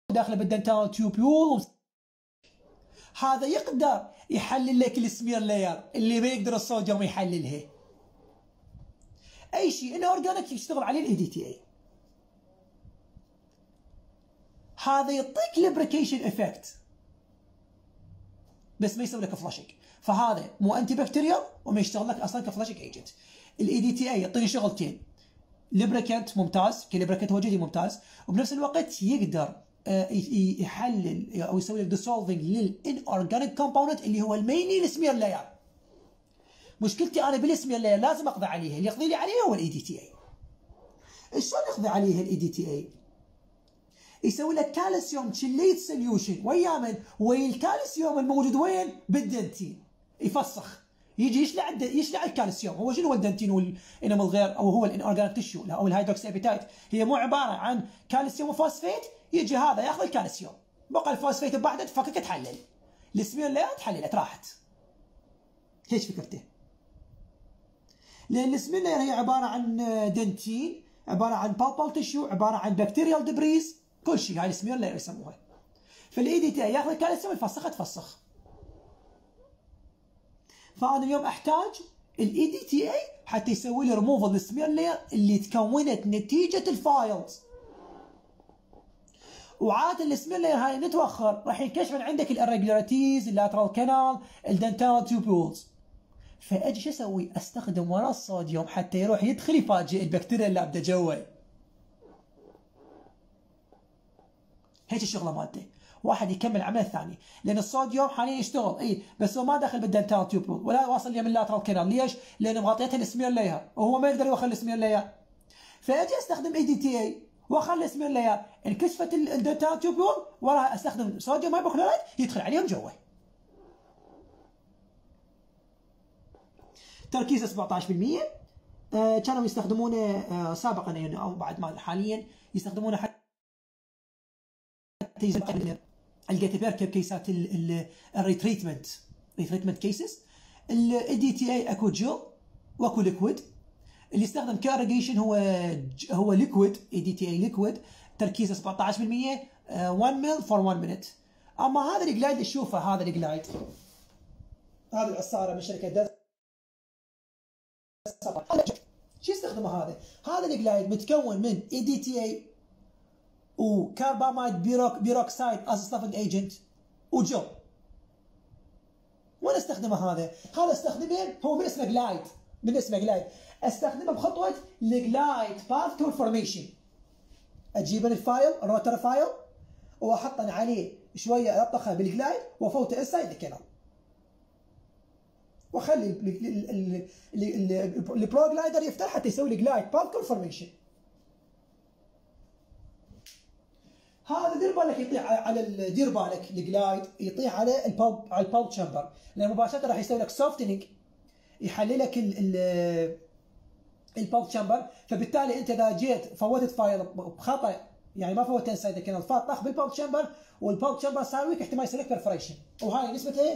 داخله بالدنتال تيوبيول. هذا يقدر يحلل لك السمير لاير اللي ما يقدر الصوديوم يحللها. اي شيء انه اورجانيك يشتغل عليه الاي دي تي اي. هذا يعطيك ليبريكيشن افكت بس ما يسوي لك فلاشنج، فهذا مو انتي بكتيريال وما يشتغل لك اصلا كفلاشنج ايجنت. الاي دي تي اي يعطيني شغلتين، ليبريكنت ممتاز، كليبريكنت وجدي ممتاز، وبنفس الوقت يقدر يحلل او يسوي لك ديسولفنج للان اورجانيك كومبوننت اللي هو الميني السمير لاير. مشكلتي انا بالسمير لاير لازم اقضي عليها، اللي يقضي لي عليها هو الاي دي تي اي. شلون يقضي عليها الاي دي تي اي؟ يسوي لك كالسيوم تشيليت سوليوشن ويا من؟ ويا الكالسيوم الموجود وين؟ بالدنتين. يفسخ يجي يشلع الكالسيوم. هو شنو هو الدنتين والانيمال غير او هو الانورجانيك تشو او الهيدروكسي ابيتايت؟ هي مو عباره عن كالسيوم وفوسفيت. يجي هذا ياخذ الكالسيوم، بقى الفوسفيت ببعده تفكك تحلل. السمير لاير تحللت راحت. ايش فكرته؟ لان السمير لاير هي عباره عن دنتين، عباره عن بالبال تشو، عباره عن بكتيريال دبريز، كل شيء هاي السمير لاير يسموها. فالاي دي تي اي ياخذ الكالسيوم يفسخها تفسخ. فانا اليوم احتاج الاي دي تي اي حتى يسوي لي ريموفل للسمير لاير اللي تكونت نتيجه الفايلز. وعاده السمير لاير هاي نتوخر راح ينكشف من عندك الاريجولاريتيز، اللاترال كانال، الدنتال تيوبولز. فاجي شو اسوي؟ استخدم وراه الصوديوم حتى يروح يدخل يفاجئ البكتيريا اللي ابدا جوا. هيك الشغله مالته. واحد يكمل العمليه الثانيه، لان الصوديوم حاليا يشتغل اي بس هو ما داخل بالدنتال تيوبول ولا واصل لي من اللاترال كانال. ليش؟ لان مغطيتها السمير لاير وهو ما يقدر يوخر السمير لاير. فاجي استخدم اي دي تي اي واخلي السمير لاير انكشفت الدنتال تيوبول، وراها استخدم صوديوم هايبوكلورايد يدخل عليهم جوا. تركيزه 17%. كانوا يستخدمونه سابقا يعني او بعد ما حاليا يستخدمونه حتى لقيت بيركب كيسات الريتريتمنت كيسز. الدي تي اي اكو جل واكو ليكويد. اللي يستخدم كاريجيشن هو ليكويد، اي دي تي اي ليكويد، تركيزه 17%، 1 مل فور 1 مينت. اما هذا الجلايد اللي تشوفه، هذا الجلايد، هذه العصاره من شركه داس. شو يستخدمه هذا الجلايد متكون من اي دي تي اي وكارباميد بيروكسايد از سلافنج ايجنت وجل. وين استخدمه هذا استخدمه هو من اسمه جلايد. استخدمه بخطوه الجلايد باث تول فورميشن. اجيب الفايل الروتر فايل واحط عليه شويه الطخه بالجلايد وافوته انسايد الكنال، واخلي البرو جلايدر يفتح حتى يسوي لي جلايد باث تول فورميشن. هذا دير بالك يطيح على دير بالك الجلايد يطيح على البالب تشامبر، لان مباشره راح يسوي لك سوفتنج، يحلل لك البالب تشامبر. فبالتالي انت اذا جيت فوتت فايل بخطا، يعني ما فوتت انسايد الكنال، طاح بالبالب تشامبر والبالب تشامبر صار ويك، احتمال يصير لك برفوريشن، وهاي نسبته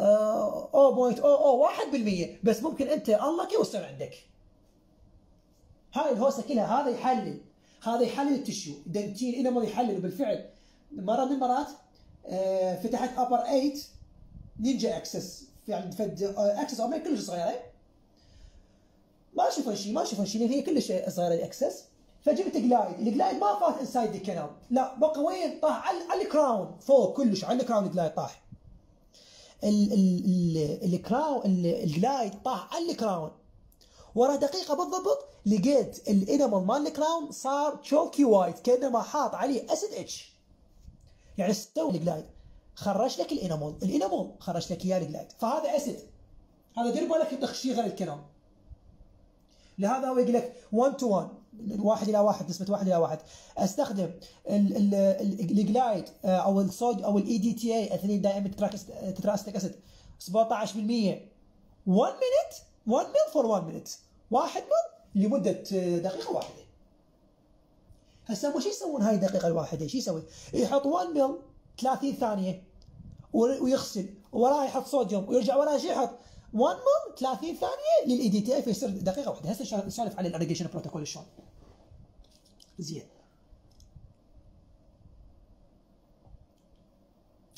0.001%، بس ممكن انت الله يوصل عندك. هاي الهوسه كلها هذا يحلل التشو دنتين انيمال يحلل. بالفعل مره من المرات فتحت ابر 8 نينجا اكسس، يعني فد اكسس او كلش صغيره، ما شوفوا شيء لان هي كلش صغيره الاكسس. فجبت الجلايد ما فات انسايد الكنال، لا بقى وين؟ طاح على الكراون فوق كلش، على الكراون الجلايد طاح. الجلايد طاح على الكراون. ورا دقيقه بالضبط لقيت الانيمال مال الكراون صار تشوكي وايت، كانما حاط عليه اسيد اتش. يعني استوى الجلايد خرج لك الانيمال خرج لك اياه الجلايد، فهذا اسيد. هذا دير بالك تخشيغ الكلام. لهذا هو يقول لك 1 to 1، 1 إلى 1، نسبة 1 إلى 1. استخدم الجلايد او الصود او الاي دي تي اي اثنين دائما تتراستيك اسيد 17%، 1 minute 1 مل فور 1 minute، 1 مل لمدة دقيقة واحدة. هسه وش يسوون هاي الدقيقة الواحدة؟ شو يسوي؟ يحط 1 مل 30 ثانية ويغسل، وراه يحط صوديوم ويرجع وراه يحط 1 مل 30 ثانية للاي دي تي اي، فيصير دقيقة واحدة. هسه نسولف على الاريجيشن بروتوكول شلون. زين.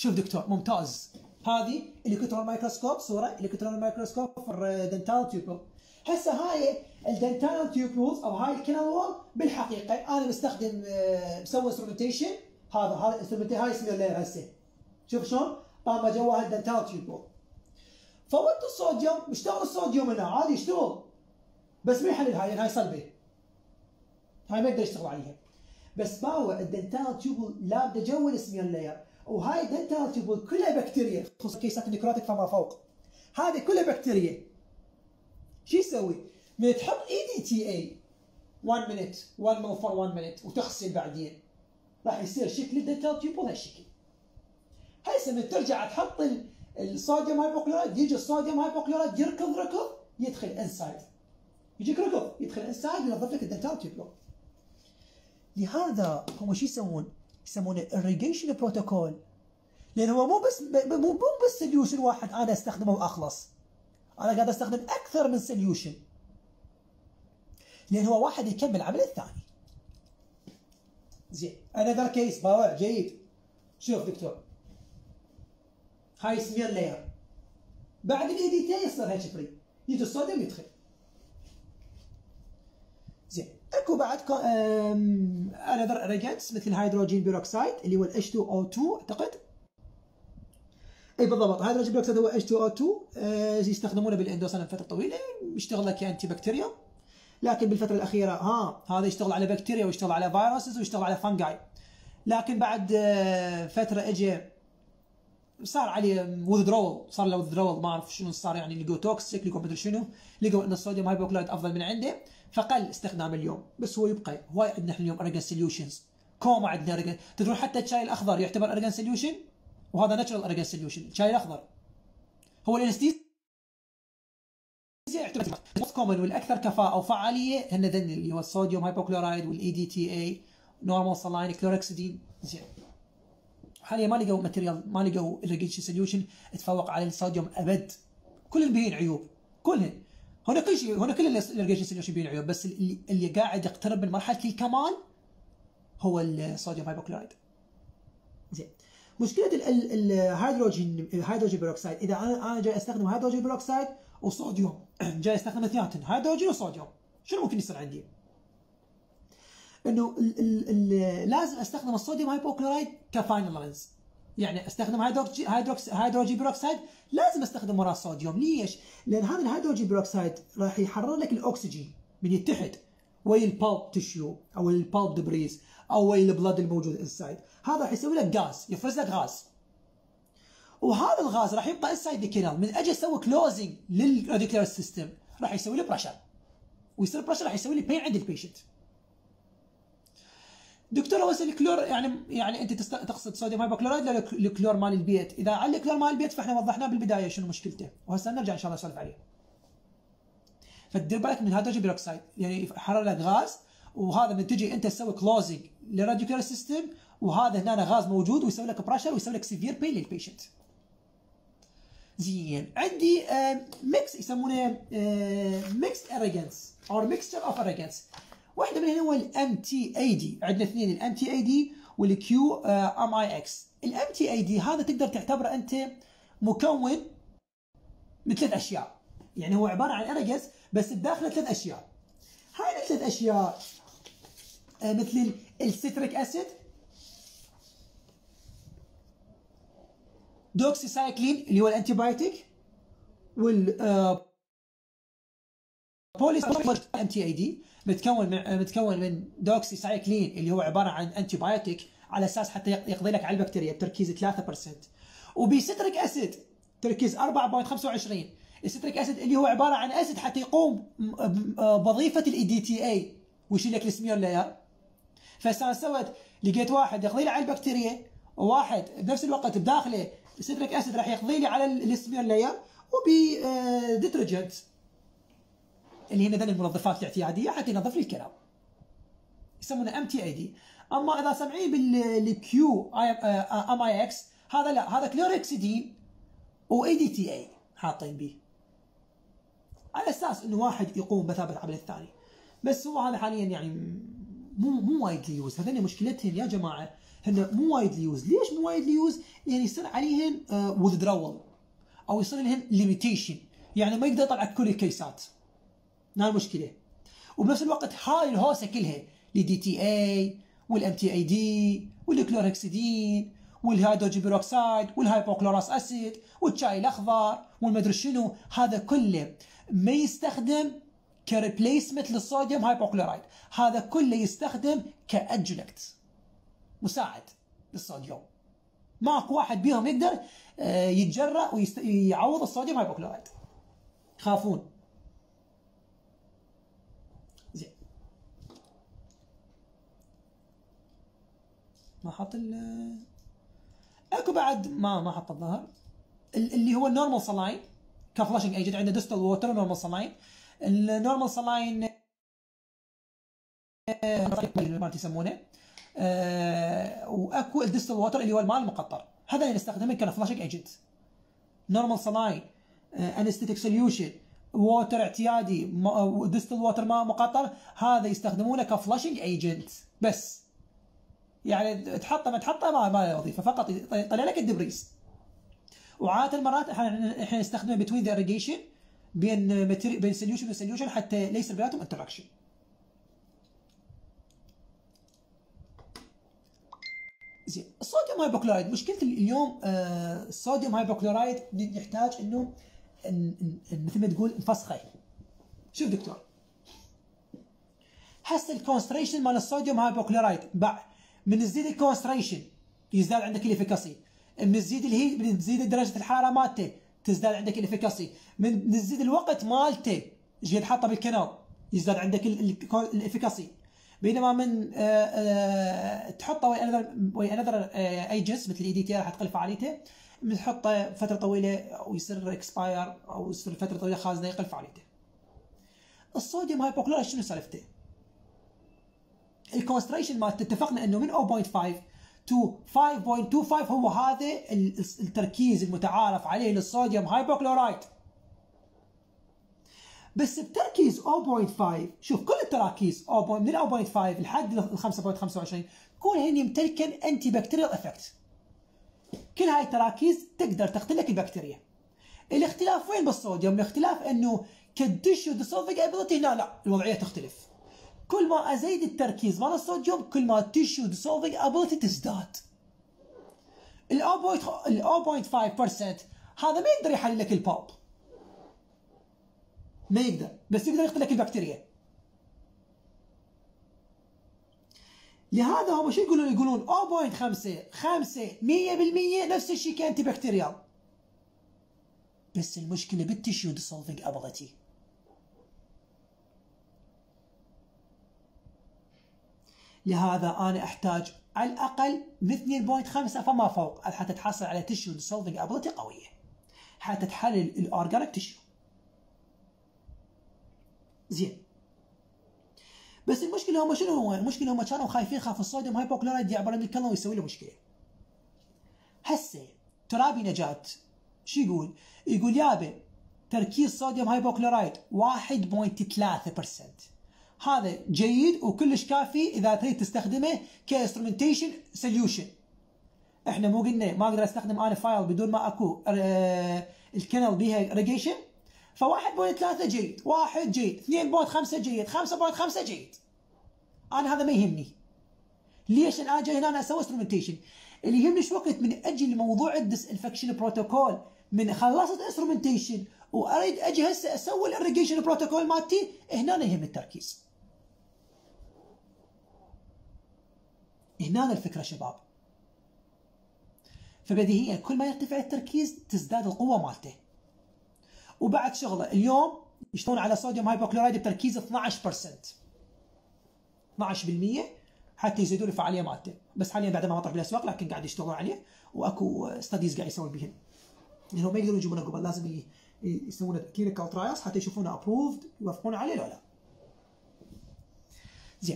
شوف دكتور ممتاز، هذه الكترون مايكروسكوب، صوره الكترون مايكروسكوب فور دنتال تيوبل. هسه هاي الدنتال تيوبلز او هاي الكنال وول بالحقيقه انا مستخدم مسوي انسترومنتيشن، هذا انسترومنتيشن، هاي اسمه الليل هسه. شوف شلون طالما جواها الدنتال تيوبل. فوت الصوديوم، مشتغل الصوديوم هنا عادي يشتغل، بس ما يحلل هاي لان هاي صلبه، هاي ما يقدر يشتغل عليها. بس باوع الدنتال تيوبل لابده جو السمير لاير، وهاي الدنتال تيوبل كلها بكتيريا، خصوصا كيسات النكروتيك فما فوق، هذه كلها بكتيريا. شو يسوي؟ من تحط اي دي تي اي 1 مينت 1 مل فور 1 مينت وتغسل بعدين راح يصير شكل الدنتال تيوبل هالشكل. هسه من ترجع تحط الصوديوم هايبوكلورايد، يجي الصوديوم هايبوكلورايد يركض ركض يدخل انسايد، يجيك ركض يدخل انسايد ينظف لك الدنتال تيوبل. لهذا هم شو يسوون؟ يسمونه irrigation بروتوكول، لان هو مو بس سوليوشن واحد انا استخدمه واخلص، انا قاعد استخدم اكثر من سوليوشن، لان هو واحد يكمل عمل الثاني. زين another كيس باوع جيد. شوف دكتور هاي سمير لاير، بعد الاي دي تي يصير هيك فري، يجي الصوديوم يدخل. زين اكو بعد another reagents مثل الهيدروجين بيروكسيد اللي هو ال H2O2 اعتقد. اي بالضبط، هيدروجين بيروكسيد هو H2O2 يستخدمونه بالاندوسن فتره طويله، يشتغل لك كانتي بكتيريا، لكن بالفتره الاخيره هذا يشتغل على بكتيريا ويشتغل على فيروسز ويشتغل على فانجاي، لكن بعد فتره اجى صار عليه withdrawal، صار له withdrawal ما اعرف شنو صار، يعني لقوا توكسيك، لقوا مدري شنو، لقوا ان الصوديوم هايبوكلورايد افضل من عنده فقل استخدامه اليوم. بس هو يبقى هواي عندنا احنا اليوم ارجن سوليوشنز، كوما عندنا ارجن، تدرون حتى الشاي الاخضر يعتبر ارجن سوليوشن، وهذا ناتشرال ارجن سوليوشن. الشاي الاخضر هو الانستيزيا يعتبر موست كومن والاكثر كفاءه وفعاليه هن ذن اللي هو الصوديوم هايبوكلورايد والاي دي تي اي نورمال سلاين كلوركسيدين. زين حاليا ما لقوا ماتيريال، ما لقوا irrigation سوليوشن تفوق على الصوديوم ابد، كل بين عيوب، كلهن هنا كل شيء، هنا كل الirrigation سوليوشن بين عيوب، بس اللي قاعد يقترب من مرحله الكمال هو الصوديوم هايبوكلورايد. زين مشكله الهيدروجين بيروكسيد، اذا انا جاي استخدم هيدروجين بيروكسيد وصوديوم، جاي استخدم اثنيناتهم هيدروجين وصوديوم، شنو ممكن يصير عندي؟ انه لازم استخدم الصوديوم هايبوكلورايد كفاينل رينز، يعني استخدم هيدروجين بيروكسيد لازم استخدم وراه الصوديوم. ليش؟ لان هذا الهيدروجين بيروكسيد راح يحرر لك الاكسجين من يتحد ويا البالب تشيو او البالب دبريز او ويا البلد الموجود انسايد، هذا راح يسوي لك غاز، يفرز لك غاز، وهذا الغاز راح يبقى انسايد الكنال. من اجي اسوي كلوزنج للراديكولار سيستم راح يسوي لي بريشر، ويصير بريشر راح يسوي لي بين عند البيشنت. دكتور هو الكلور يعني انت تقصد صوديوم هايبوكلورايد ولا الكلور مال البيت؟ اذا على الكلور مال البيت فاحنا وضحناه بالبدايه شنو مشكلته، وهسه نرجع ان شاء الله نسولف عليه. فتدير بالك من الهيدروجين بيروكسيد يعني يحرر لك غاز، وهذا من تجي انت تسوي كلوزنج للراديكولار سيستم، وهذا هنا غاز موجود ويسوي لك بريشر ويسوي لك سيفير بين للبيشنت. زين عندي ميكس يسمونه ميكس اريجنس او ميكستشر اوف اريجنس. واحده منهم هو الام تي اي دي، عندنا اثنين الام تي اي دي والكيو ام اي اكس. الام تي اي دي هذا تقدر تعتبره انت مكون من ثلاث اشياء، يعني هو عباره عن اريجنس بس بداخله ثلاث اشياء. هاي الثلاث اشياء مثل السيتريك اسيد، دوكسيسايكلين اللي هو الانتي بايوتيك، وال بوليس ام تي اي دي متكون من دوكسيسايكلين اللي هو عباره عن انتي بايوتيك على اساس حتى يقضي لك على البكتيريا بتركيز 3%، وبسيتريك اسيد تركيز 4.25. السيتريك اسيد اللي هو عباره عن اسيد حتى يقوم بوظيفه الاي دي تي اي ويشيل لك السمير لاير. فانا سويت لقيت واحد يقضي لي على البكتيريا، وواحد بنفس الوقت بداخله السيتريك اسيد راح يقضي لي على السمير لاير، وبديترجنت اللي هي ذن المنظفات الاعتياديه حتى ينظف لي الكلام، يسمونه ام تي اي دي. اما اذا سامعين بالكيو ام اي اكس هذا لا، هذا كلوركسيدين واي دي تي اي حاطين به على اساس انه واحد يقوم بثابت عمل الثاني. بس هو هذا حاليا يعني مو وايد يوز، هذول مشكلتهم يا جماعه هن مو وايد يوز. ليش مو وايد يوز؟ يعني يصير عليهن withdrawal او يصير لهن limitation، يعني ما يقدر يطلع كل الكيسات. هاي المشكله. وبنفس الوقت هاي الهوسه كلها الدي تي اي والام تي اي دي والكلورهكسيدين والهيدروجين بيروكسيد والهايبوكلوراس اسيد والشاي الاخضر والمدري شنو، هذا كله ما يستخدم كريبليسمنت للصوديوم هايبوكلورايد، هذا كله يستخدم كادجنكت، مساعد للصوديوم. ماكو واحد بيهم يقدر يتجرأ ويعوض الصوديوم هايبوكلورايد، يخافون. زين، ما حط اكو بعد ما حط الظاهر اللي هو النورمال سلاين كفلاشنج ايجنت. عندنا ديستل ووتر ونورمال سلاين. النورمال سلاين ما يسمونه، واكو الديستل ووتر اللي هو الماء المقطر، هذا اللي نستخدمه كفلاشنج ايجنت. نورمال سلاين، انستيتيك سوليوشن، ووتر اعتيادي، ديستل ووتر ماء مقطر، هذا يستخدمونه كفلاشنج ايجنت بس. يعني تحطه ما تحطه ما له وظيفه، فقط يطلع لك الدبريس. وعاده المرات احنا نستخدمه بتوين ذا irrigation، بين سوليوشن وسوليوشن حتى ليس بيناتهم انتراكشن. زين، الصوديوم هايبوكلورايد مشكلة اليوم الصوديوم هايبوكلورايد نحتاج انه مثل ما تقول نفسخه. شوف دكتور، هسه الكونستريشن مال الصوديوم هايبوكلورايد من تزيد الكونستريشن يزداد عندك الافيكاسي، من تزيد الهيت، من تزيد درجة الحرارة مالته تزداد عندك الافيكاسي، من تزيد الوقت مالته جيت حاطه بالكنال يزداد عندك الافيكاسي. بينما من تحطه ويا انذر ايجنتس مثل الاي دي تي راح تقل فعاليته، من تحطه فتره طويله ويصير اكسباير او يصير فتره طويله خازنه يقل فعاليته. الصوديوم هايبوكلورايد شنو سالفته؟ الكونستريشن مالته اتفقنا انه من 0.5 تو 5.25 هو هذا التركيز المتعارف عليه للصوديوم هايبوكلورايد. بس بتركيز 0.5، شوف كل التراكيز من 0.5 لحد 5.25 تكون هن يمتلكن انتي بكتيريال افكت. كل هاي التراكيز تقدر تقتل لك البكتيريا. الاختلاف وين بالصوديوم؟ الاختلاف انه كالتيشو ديسولفينج ابيلتي هنا لا، الوضعيه تختلف. كل ما ازيد التركيز مال الصوديوم كل ما التيشو ديسولفينج ابيلتي تزداد. ال 0.5% هذا ما يقدر يحل لك البوب، ما يقدر، بس يقدر يقتل لك البكتيريا. لهذا هم شو يقولون؟ يقولون 0.5 100% نفس الشيء كانتي بكتيريال، بس المشكله بالتيشو ديسولفينج ابيلتي. لهذا انا احتاج على الاقل من 2.5 فما فوق حتى تحصل على تيشو ديسولفينج ابيلتي قويه، حتى تحلل الاورجانيك تيشو. زين، بس المشكله هم شنو هو؟ المشكله هم كانوا خايفين الصوديوم هايبوكلورايد يعبر من الكلى ويسوي له مشكله. هسه ترابي نجاة شو يقول؟ يقول يابا تركيز صوديوم هايبوكلورايد 1.3%، هذا جيد وكلش كافي اذا تريد تستخدمه كانسترومنتيشن سوليوشن. احنا مو قلنا ما اقدر استخدم انا فايل بدون ما اكو الكنل بيها irrigation؟ ف 1.3 جيد، 1 جيد، 2.5 جيد، 5.5 جيد. انا هذا ما يهمني. ليش انا اجي هنا اسوي انسترومنتيشن؟ اللي يهمني شو وقت من اجي لموضوع الديس انفكشن بروتوكول، من خلصت انسترومنتيشن واريد اجي هسه اسوي الاريجيشن بروتوكول مالتي، هنا يهم التركيز. هنا الفكره شباب. فبديهيا كل ما يرتفع التركيز تزداد القوه مالته. وبعد شغله اليوم يشتغلون على صوديوم هايبوكلورايد بتركيز 12%، 12% حتى يزيدون الفعاليه مالته، بس حاليا بعد ما مطرح بالاسواق لكن قاعد يشتغلون عليه واكو ستاديز قاعد يسوون بهن. لانهم ما يقدرون يجيبونه قبل، لازم يسوون كلينيكال ترايلز حتى يشوفونه ابروفد يوافقون عليه لو لا. زين،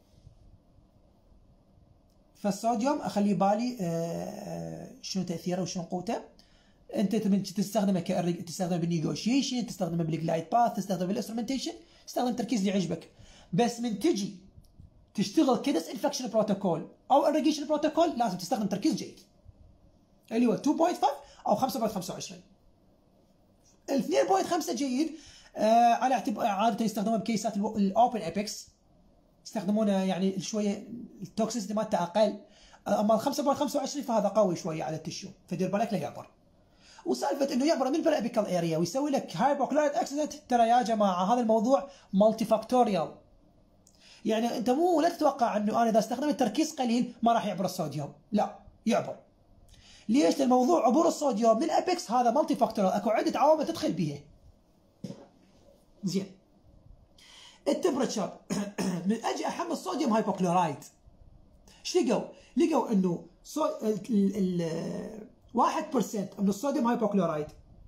فالصوديوم اخلي بالي شنو تاثيره وشنو قوته. انت تستخدمه تستخدمه بالنيغوشيشن، تستخدمه بالجلايد باث، تستخدمه بالانسترومنتيشن، تستخدم التركيز اللي يعجبك. بس من تجي تشتغل كدس انفكشن بروتوكول او irrigation بروتوكول لازم تستخدم تركيز جيد اللي هو 2.5 او 5.25. ال 2.5 جيد على اعتبار عاده يستخدمون بكيسات الاوبن ابيكس، يستخدمونه يعني شويه التوكسيسيتي مالته اقل. اما ال 5.25 فهذا قوي شويه على التشيو، فدير بالك لا يعبر. وسالفه انه يعبر من البريبيكال اريا ويسوي لك هايبوكلوريت اكسيدنت، ترى يا جماعه هذا الموضوع مالتي فاكتوريال. يعني انت مو لا تتوقع انه انا اذا استخدمت تركيز قليل ما راح يعبر الصوديوم، لا يعبر. ليش؟ لان الموضوع عبور الصوديوم من الابيكس هذا مالتي فاكتوريال، اكو عده عوامل تدخل بيها. زين. التمبرتشر من اجي احمل صوديوم هايبوكلورايد، ايش لقوا؟ لقوا انه 1% من الصوديوم هايبوكلورايد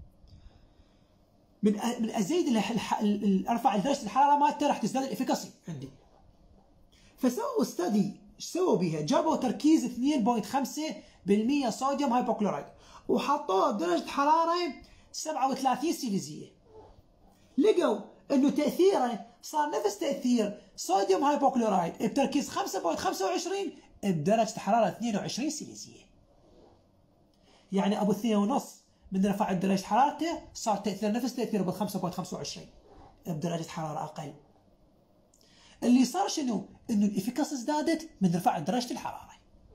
من ازيد ارفع درجه الحراره مالته راح تزداد الافيكاسي عندي. فسووا ستدي، ايش سووا بيها؟ جابوا تركيز 2.5% صوديوم هايبوكلورايد وحطوه بدرجه حراره 37 سيليزيه. لقوا انه تاثيره صار نفس تاثير صوديوم هايبوكلورايد بتركيز 5.25 بدرجه حراره 22 سيليزيه. يعني ابو 2.5 من رفع درجه حرارته صار تاثير نفس تاثيره بال 5.25 بدرجه حراره اقل. اللي صار شنو؟ انه الافيكاسي ازدادت من رفع درجه الحراره.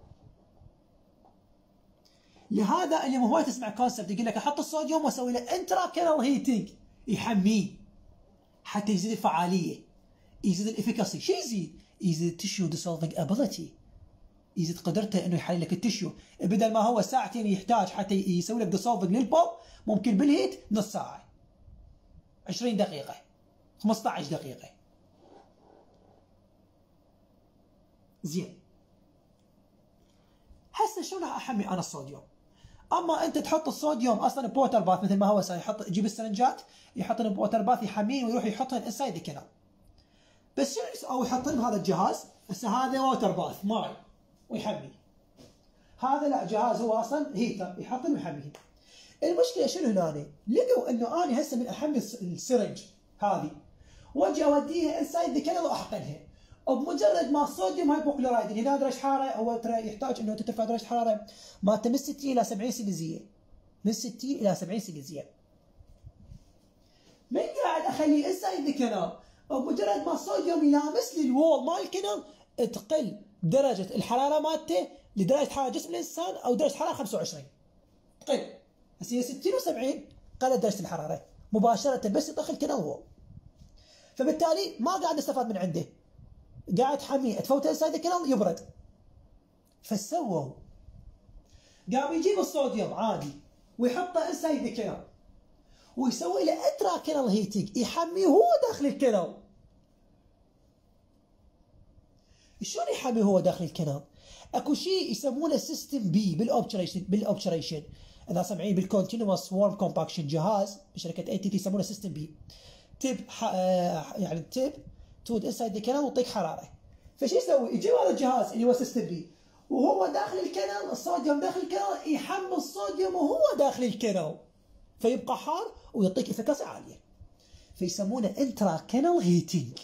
لهذا اللي هو تسمع كونسبت يقول لك احط الصوديوم واسوي له انترا كانال هيتنج، يحميه حتى يزيد الفعاليه، يزيد الافيكاسي. شو يزيد؟ يزيد التشيو ديسولفنج ابيلتي، يزيد قدرته انه يحلل لك التشيو. بدل ما هو ساعتين يحتاج حتى يسوي لك ديسولفنج للبول، ممكن بالهيت نص ساعه، 20 دقيقه، 15 دقيقه. زين. هسه شلون راح احمي انا الصوديوم؟ اما انت تحط الصوديوم اصلا بوتر باث مثل ما هو يحط، يجيب السرنجات يحطن بوتر باث يحميه ويروح يحطهن انسايد ذا كانال. بس شنو او يحطن بهذا الجهاز، هسه هذا ووتر باث ماي ويحمي. هذا لا، جهاز هو اصلا هيتر يحطن ويحميه. المشكله شنو هنا؟ لقوا انه انا هسه من احمي السرنج هذه واجي اوديها انسايد ذا كانال واحقنها، وبمجرد ما الصوديوم هايبوكلورايد اللي هنا درجه حراره هو ترى يحتاج انه ترفع درجه حراره مالته من 60 الى 70 سيليزيه، من 60 الى 70 سيليزيه. من قاعد اخليه انسايد ذا كانال، وبمجرد ما الصوديوم يلامس لي الوول مال الكانال تقل درجه الحراره مالته لدرجه حراره جسم الانسان او درجه حراره 25. تقل. هسه هي 60 و70 قلت درجه الحراره مباشره بس يدخل كانال وول. فبالتالي ما قاعد استفاد من عنده، قاعد حميه تفوته انسايد الكانال يبرد. فسووا قام يجيب الصوديوم عادي ويحطه انسايد الكانال ويسوي له انترا كانال هيتنج، يحميه هو داخل الكانال. شلون يحميه هو داخل الكانال؟ اكو شيء يسمونه سيستم بي بالاوبتريشن اذا سامعين بالكونتينوس وورم كومباكشن، جهاز بشركه اي تي تي يسمونه سيستم بي. تب يعني تب تود انسايد الكانال ويعطيك حراره. فشو يسوي؟ يجيب هذا الجهاز اللي هو سيستم بي وهو داخل الكانال، الصوديوم داخل الكانال، يحمل الصوديوم وهو داخل الكانال فيبقى حار ويعطيك افكاسي عاليه. فيسمونه انترا كانال هيتنج.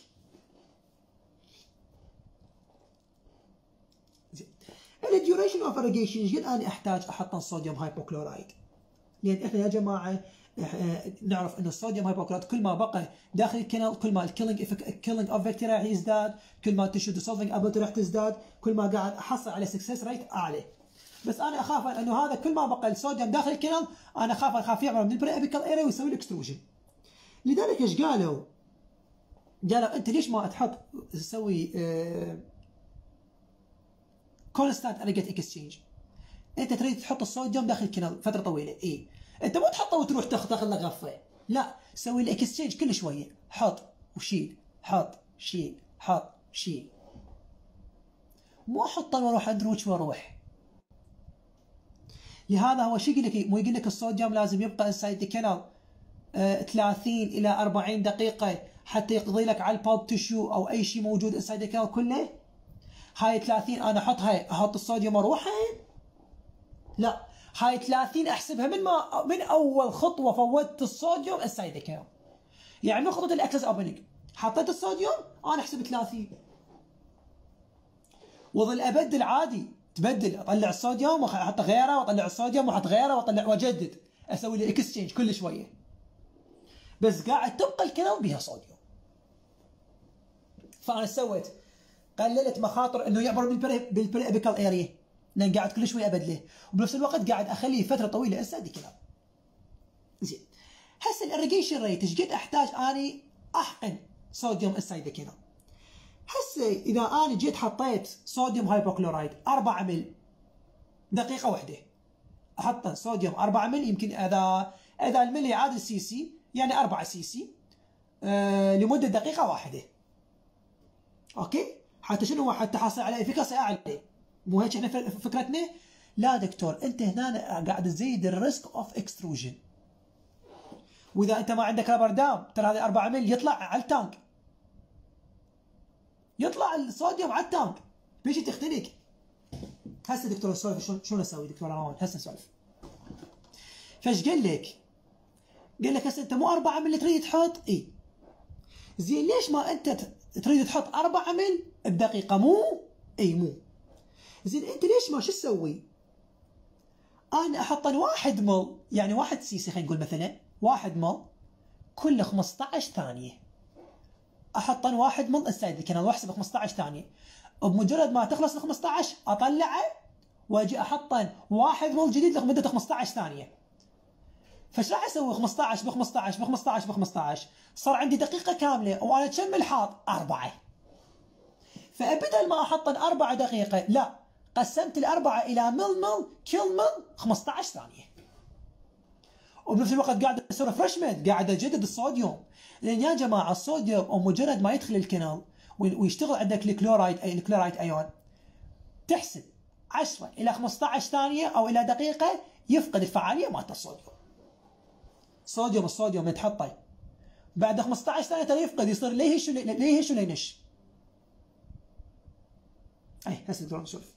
الديوريشن اوف irrigation ايش قد انا احتاج احط صوديوم هايبوكلورايد؟ لان احنا يا جماعه نعرف انه الصوديوم هايبوكلورايد كل ما بقى داخل الكانال كل ما الكيلينج اوف بكتيريا راح يزداد، كل ما التشو ديسولفنج ابيلتي راح تزداد، كل ما قاعد احصل على سكسس ريت اعلى. بس انا اخاف انه هذا كل ما بقى الصوديوم داخل الكانال انا اخاف يعمل من البري ابيكال اريا ويسوي له اكستروجن. لذلك ايش قالوا؟ قالوا انت ليش ما تحط تسوي كونستانت اريجيت اكسشينج؟ انت تريد تحط الصوديوم داخل الكانال فتره طويله، اي انت مو تحطه وتروح تاخذ لك غفه، لا سوي الاكسشينج كل شويه، حط وشيل، حط شيل، حط شيل. مو احطه واروح ادروش واروح. لهذا هو شو يقول لك؟ مو يقول لك الصوديوم لازم يبقى انسايد الكانال 30 الى 40 دقيقه حتى يقضي لك على البالب تشو او اي شيء موجود انسايد الكانال كله. هاي 30 انا احط الصوديوم اروحها؟ لا، هاي 30 احسبها من اول خطوه فوتت الصوديوم انسايد الكانال. يعني من خطوه الاكسس اوبننج حطيت الصوديوم انا احسب 30. وظل ابدل عادي، تبدل، اطلع الصوديوم واحط غيره، واطلع الصوديوم واحط غيره، واطلع واجدد، اسوي لي اكستشينج كل شويه. بس قاعد تبقى الكنال بها صوديوم. فانا سويت قللت مخاطر انه يعبر بالبري ابيكال اريا، لان قاعد كل شوي ابدله، وبنفس الوقت قاعد اخليه فتره طويله انسايد الكنال. زين، هسه الاريجيشن ريت ايش قد احتاج اني احقن صوديوم انسايد الكنال؟ هسه اذا انا جيت حطيت صوديوم هايبوكلورايد 4 مل دقيقه واحده، احط صوديوم 4 مل، يمكن اذا الملي يعادل سي سي يعني 4 سي سي لمده دقيقه واحده. اوكي، حتى شنو؟ حتى حاصل على افيكاسي اعلى. مو هيك احنا فكرتنا؟ لا دكتور، انت هنا قاعد تزيد الريسك اوف اكستروجن، واذا انت ما عندك رابر دام ترى هذه 4 مل يطلع على التانك، يطلع الصوديوم على التانك، بيجي تختنق. هسه دكتور سولف شلون اسوي دكتور روان؟ هسه نسولف. فايش قال لك؟ قال لك هسه انت مو 4 مل تريد تحط؟ اي. زين ليش ما انت تريد تحط 4 مل بدقيقه؟ مو اي مو. زين انت ليش ما شو تسوي؟ انا احط 1 مل، يعني 1 سي سي، خلينا نقول مثلا 1 مل كل 15 ثانيه. احط 1 مل انسايد الكنال واحسب 15 ثانيه، وبمجرد ما تخلص ال 15 اطلعه واجي احط 1 مل جديد لمده 15 ثانيه. فايش راح اسوي؟ 15 ب 15 ب 15 ب 15، صار عندي دقيقه كامله وانا كم مل حاط؟ 4. فبدل ما احط 4 دقيقه، لا، قسمت الاربعه الى مل كل مل 15 ثانيه. وبنفس الوقت قاعد اسوي ريفرشمنت، قاعد اجدد الصوديوم، لان يا جماعه الصوديوم مجرد ما يدخل الكنال ويشتغل عندك الكلورايد ايون، تحسب 10 الى 15 ثانيه او الى دقيقه يفقد الفعاليه مالت الصوديوم. الصوديوم تحطه بعد 15 ثانيه ترى يفقد، يصير ليهش ولينش. اي هسه نقدر نسولف.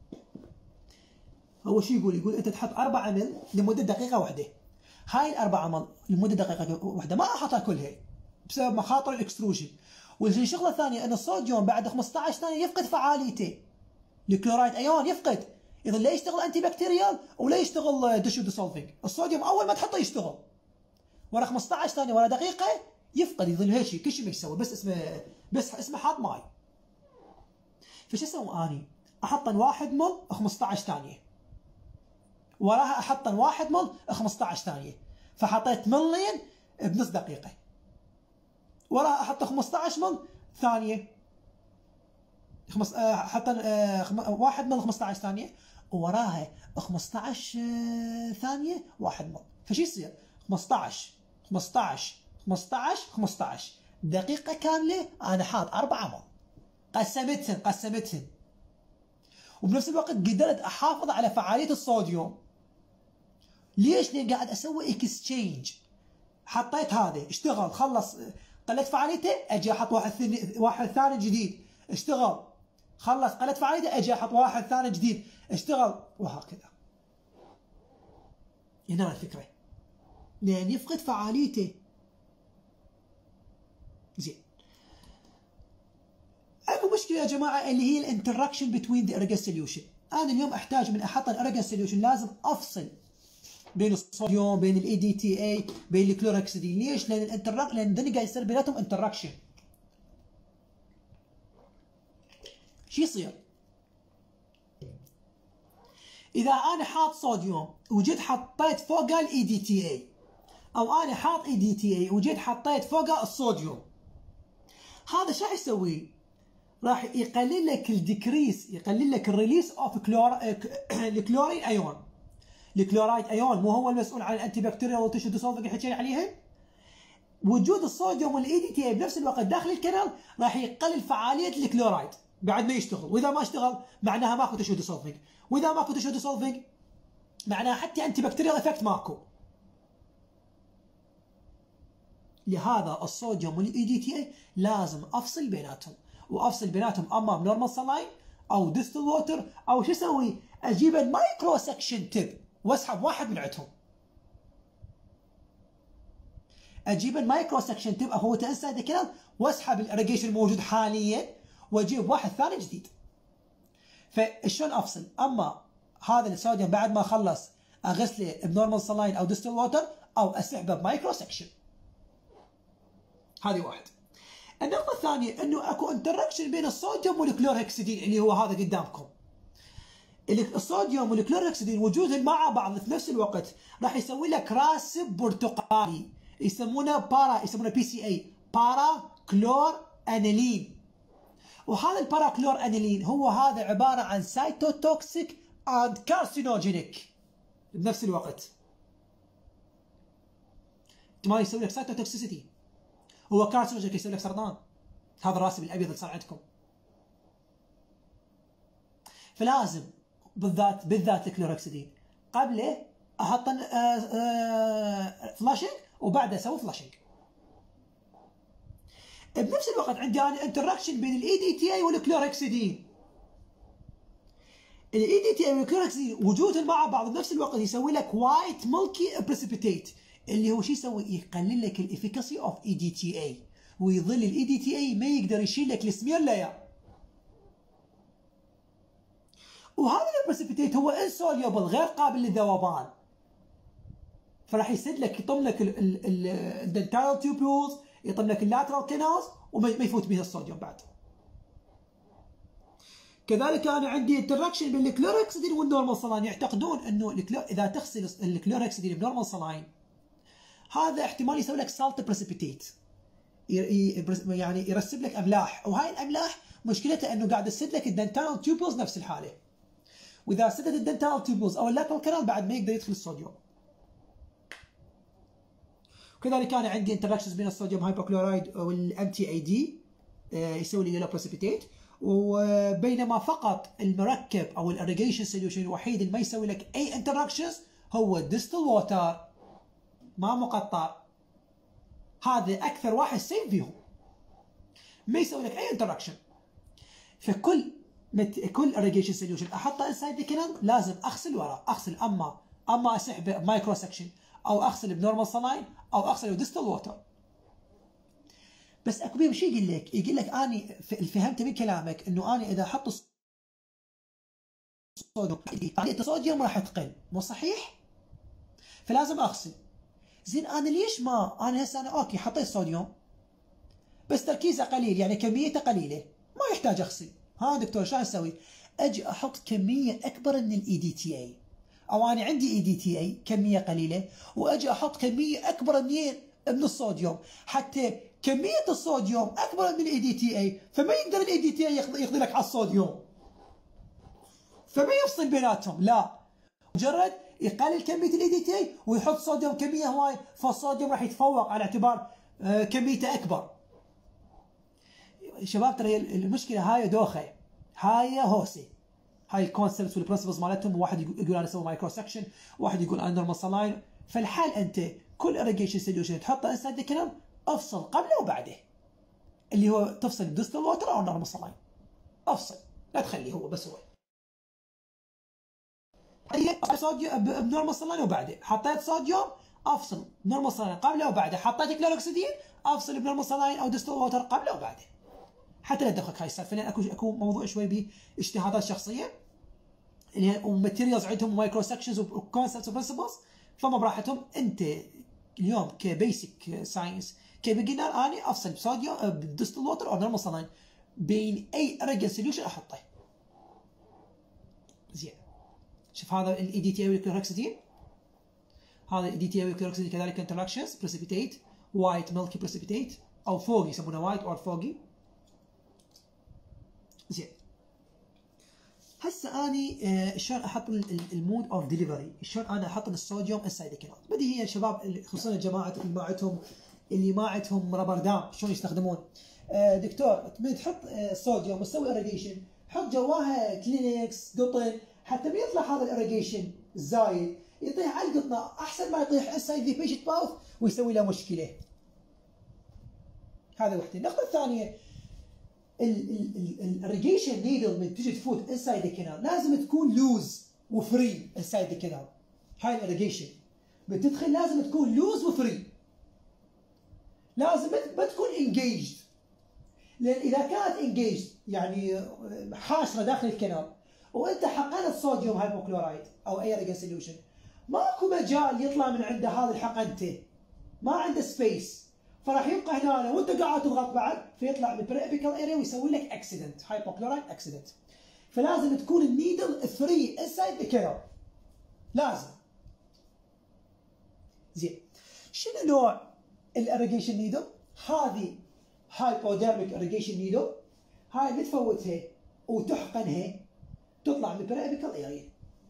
اول شيء يقول انت تحط 4 مل لمده دقيقه واحده. هاي الأربعة مل لمده دقيقه واحده ما احطها كلها بسبب مخاطر الاكستروجن. والشغله الثانيه ان الصوديوم بعد 15 ثانيه يفقد فعاليته، الكلورايد ايون يفقد، اذا لا يشتغل انتي بكتيريال ولا يشتغل تشو ديسولفينج. الصوديوم اول ما تحطه يشتغل، ورا 15 ثانيه ورا دقيقه يفقد، يظل هيك كل شيء ما يسوي، بس اسمه حاط ماي. فش اسوي اني؟ احط 1 مل 15 ثانيه، وراها احط 1 مل 15 ثانيه، فحطيت ملين بنص دقيقه، وراها احط 15 مل ثانيه، حط 1 مل 15 ثانيه، ووراها 15 ثانيه 1 مل. فشو يصير؟ 15 15 15 15 دقيقه كامله انا حاط 4 مل، قسمتهن، وبنفس الوقت قدرت احافظ على فعاليه الصوديوم. ليش؟ لان قاعد اسوي اكستشينج. حطيت هذا اشتغل خلص قلت فعاليته، اجي احط واحد ثاني جديد اشتغل خلص قلت فعاليته، اجي احط واحد ثاني جديد اشتغل، وهكذا. هنا الفكره، لان يفقد فعاليته. زين، اكو مشكله يا جماعه اللي هي الانتراكشن بتوين ذا اريجا سوليوشن. انا اليوم احتاج من احط الاريجا سوليوشن لازم افصل بين الصوديوم، بين الاي دي تي اي، بين الكلوراكسيدين. ليش؟ لان لان قاعد يصير بيناتهم انتراكشن. شو يصير؟ اذا انا حاط صوديوم وجيت حطيت فوقه الاي دي تي اي، او انا حاط اي دي تي اي وجيت حطيت فوقه الصوديوم، هذا شو راح يسوي؟ راح يقلل لك الديكريس، يقلل لك الريليس اوف الكلورين ايون. الكلورايد ايون مو هو المسؤول عن الانتي بكتيريال والتشو ديسولفنج اللي حكينا عليها؟ وجود الصوديوم والاي دي تي اي بنفس الوقت داخل الكنال راح يقلل فعاليه الكلورايد بعد ما يشتغل، واذا ما اشتغل معناها ماكو تشو ديسولفنج، واذا ماكو تشو ديسولفنج معناها حتى انتي بكتيريال افكت ماكو. لهذا الصوديوم والاي دي تي اي لازم افصل بيناتهم، وافصل بيناتهم اما بنورمال سلاين او ديستل ووتر، او شو اسوي؟ اجيب المايكرو سكشن تيب واسحب واحد من عندهم. اجيب المايكرو سكشن تيب هو انسايد الكنال، واسحب الاريجيشن الموجود حاليا واجيب واحد ثاني جديد. فشلون افصل؟ اما هذا الصوديوم بعد ما خلص اغسله بنورمال سلاين او ديستل ووتر او اسحبه بمايكرو سكشن. هذه واحد. النقطة الثانية انه اكو انتراكشن بين الصوديوم والكلورهكسيدين اللي هو هذا قدامكم. الصوديوم والكلورهكسيدين وجودهم مع بعض في نفس الوقت راح يسوي لك راسب برتقالي يسمونه بي سي اي، بارا كلور انيلين. وهذا البارا كلور انيلين هو هذا عبارة عن سايتوتوكسيك اند كارسينوجينيك بنفس الوقت. ما يسوي لك سايتوتوكسيسيتي، هو كارسينوجينيك يسوي لك سرطان. هذا الراسب الابيض اللي صار عندكم. فلازم بالذات الكلورهكسيدين قبله احط فلاشنج وبعده اسوي فلاشنج. بنفس الوقت عندي انا انتراكشن بين الاي دي تي اي والكلورهكسيدين. الاي دي تي اي والكلورهكسيدين وجودهم مع بعض بنفس الوقت يسوي لك وايت ملكي بريسيبيتيت، اللي هو شو يسوي؟ يقلل لك الافيكاسي اوف اي دي تي اي، ويظل الاي دي تي اي ما يقدر يشيل لك السمير لاير. وهذا البريسيبيتيت هو انسوليبل غير قابل للذوبان، فراح يسد لك يطم لك الدنتال تيوبولز، يطم لك اللاترال كانالز وما يفوت بها الصوديوم بعد. كذلك انا عندي انتراكشن بين الكلورهكسيدين والنورمال سلاين. يعتقدون انه اذا تغسل الكلورهكسيدين بنورمال سلاين هذا احتمال يسوي لك سالت بريسيبيتيت، يعني يرسب لك املاح، وهاي الاملاح مشكلتها انه قاعد تسد لك الدنتال تيوبولز نفس الحاله، واذا سدت الدنتال تيوبولز او اللاترال كانال بعد ما يقدر يدخل الصوديوم. وكذلك انا عندي انتراكشنز بين الصوديوم هايبوكلورايد والام تي اي دي يسوي لي يلو بريسيبيتيت. وبينما فقط المركب او الاريجيشن سوليوشن الوحيد اللي ما يسوي لك اي انتراكشنز هو الديستل ووتر، ما مقطع، هذا اكثر واحد سيف فيهم، ما يسوي لك اي انتراكشن. فكل اريجيشن سوليوشن احطه انسايد ذا كانال لازم اغسل ورا، اغسل اما اسحبه بمايكرو سكشن او اغسل بنورمال سلاين او اغسل بديستل ووتر. بس اكو بيه شو يقول لك؟ يقول لك اني فهمت من كلامك انه اني اذا احط الصوديوم راح تقل، مو صحيح؟ فلازم اغسل. زين انا ليش ما انا هسه انا اوكي حطيت صوديوم بس تركيزه قليل، يعني كميته قليله، ما يحتاج اغسل. ها دكتور شو اسوي؟ اجي احط كميه اكبر من الاي دي تي اي، او انا عندي اي دي تي اي كميه قليله واجي احط كميه اكبر من الصوديوم، حتى كميه الصوديوم اكبر من الاي دي تي اي، فما يقدر الاي دي تي اي يقضي لك على الصوديوم، فما يفصل بيناتهم. لا، مجرد يقلل كميه الاي دي تي اي ويحط صوديوم كميه هواي، فالصوديوم راح يتفوق على اعتبار كميته اكبر. شباب ترى المشكله هاي دوخه، هاي هوسه، هاي الكونسبتس والبرنسبلز مالتهم. واحد يقول انا اسوي مايكرو سكشن، واحد يقول انا نورمال سلاين. فالحل انت كل اريجيشن سوليوشن تحطه انسايد الكلام افصل قبله وبعده، اللي هو تفصل بديستل ووتر او نورمال سلاين، افصل لا تخليه هو بس هو. صوديوم بنورمال سلاين وبعده، حطيت صوديوم افصل نورمال سلاين قبله وبعده، حطيت كلوروكسيدين افصل بنورمال سلاين او ديستل ووتر قبله وبعده، حتى لا تدخلك هاي السالفه. لان اكو موضوع شوي باجتهادات شخصيه اللي هي وماتيريالز عندهم مايكرو سكشنز وكونسبتس وبرنسبلز، فما براحتهم. انت اليوم كبيسك ساينس كبيجنر اني افصل بصوديوم بديستل ووتر او نورمال سلاين بين اي اريجن سوليوشن احطه. زين، شوف هذا الاي دي تي اي والكلوروكسيدين، هذا الاي دي تي اي والكلوروكسيدين كذلك انتراكشنز بريسيبيتيت وايت ميلكي بريسيبيتيت او فوجي يسمونه وايت او فوجي. زين، هسه اني شلون احط المود اوف ديليفري، شلون انا احط الصوديوم انسايد الكنال. بدي هي شباب خصوصا الجماعه اللي ما عندهم رابر دام شلون يستخدمون. دكتور تحط صوديوم وتسوي اريجيشن، حط جواها كلينكس قطن حتى ما يطلع هذا الاريجيشن الزايد يطيح على القطنه، احسن ما يطيح انسايد ذا بيشنت باوث ويسوي له مشكله. هذا وحده. النقطه الثانيه، الاريجيشن نيدل من تجي تفوت انسايد الكنال لازم تكون لوز وفري انسايد الكنال. هاي الاريجيشن بتدخل لازم تكون لوز وفري، لازم ما تكون انجيجد. لان اذا كانت انجيجد يعني حاشره داخل الكنال وانت حقنت صوديوم هايبوكلورايد او ايريجن سوليوشن، ماكو مجال يطلع من عنده هذا الحقنته، ما عنده سبيس، فراح يبقى هنا وانت قاعد تضغط بعد فيطلع بالبريبيكال اريا ويسوي لك اكسيدنت، هايبوكلورايد اكسيدنت. فلازم تكون النيدل فري انسايد ذا كينال، لازم. زين، شنو نوع الاريجيشن نيدل؟ هذه هايبوديرميك اريجيشن نيدل، هاي بتفوتها وتحقنها تطلع من البريبيكال اريا.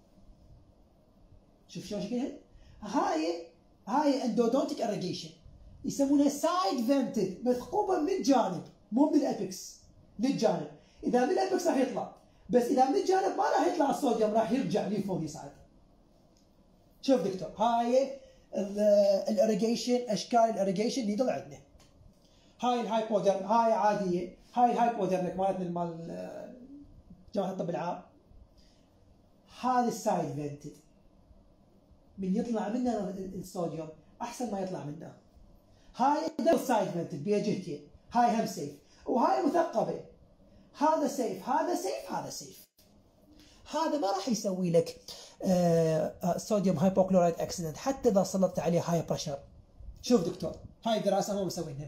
شوف شلون شكلها؟ هاي اندودونتيك اريجيشن، يسمونها سايد فنتد، مثقوبه من الجانب مو من الابكس، للجانب. اذا من الابكس راح يطلع، بس اذا من الجانب ما راح يطلع الصوديوم، راح يرجع لفوق يصعد. شوف دكتور، هاي الاريجيشن، اشكال الاريجيشن نيدل عندنا. هاي الهايبوديرم، هاي عاديه، هاي الهايبوديرميك مالتنا مال جامعه الطب العام. هذا السايد فنتد، من يطلع منه الصوديوم احسن ما يطلع منه. هاي دبل سايد فنتد بيها جهتين، هاي هم سيف وهاي مثقبه. هذا سيف، هذا سيف، هذا سيف. هذا ما راح يسوي لك صوديوم هايبوكلورايد اكسيدنت حتى اذا سلطت عليه هاي بريشر. شوف دكتور، هاي دراسه هم مسوينها.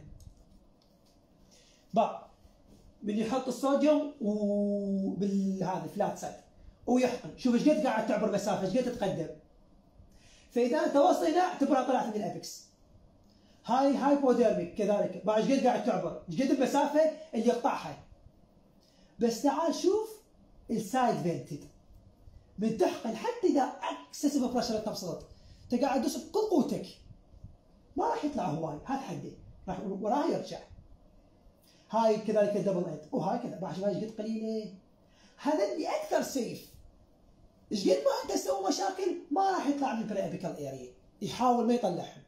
من يحط الصوديوم وبالهذا فلات سايد ويحقن، شوف ايش قد قاعد تعبر مسافه، ايش قد تتقدم. فاذا انت وصل هنا اعتبرها طلعت من الابكس. هاي هايبوديرميك كذلك، بعد ايش قد قاعد تعبر، ايش قد المسافه اللي يقطعها. بس تعال شوف السايد فنتد، من تحقن حتى اذا اكسسيف بريشر انت بصدت، انت قاعد تدوس بكل قوتك، ما راح يطلع هواي، هذا حده، راح وراه يرجع. هاي كذلك الدبل اند، وهاي كذا، بعد ايش قد قليله. هذا اللي اكثر سيف. ايش قد ما انت تسوي مشاكل ما راح يطلع من البريبيكال اريا، يحاول ما يطلعهم.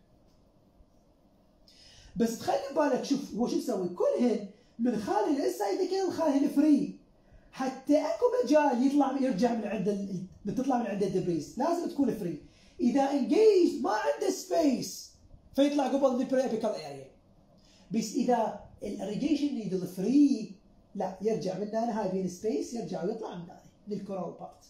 بس تخلي بالك، شوف هو شو يسوي، كلهن من خالي الانسايد كذا خالهن فري، حتى اكو مجال يرجع من عند تطلع من عند الدبريز، لازم تكون فري. اذا انجيج ما عنده سبيس فيطلع قبل البريبيكال اريا. بس اذا الاريجيشن نيدل فري لا، يرجع من هنا، هاي بين سبيس، يرجع ويطلع من هنا من الكورال بارت.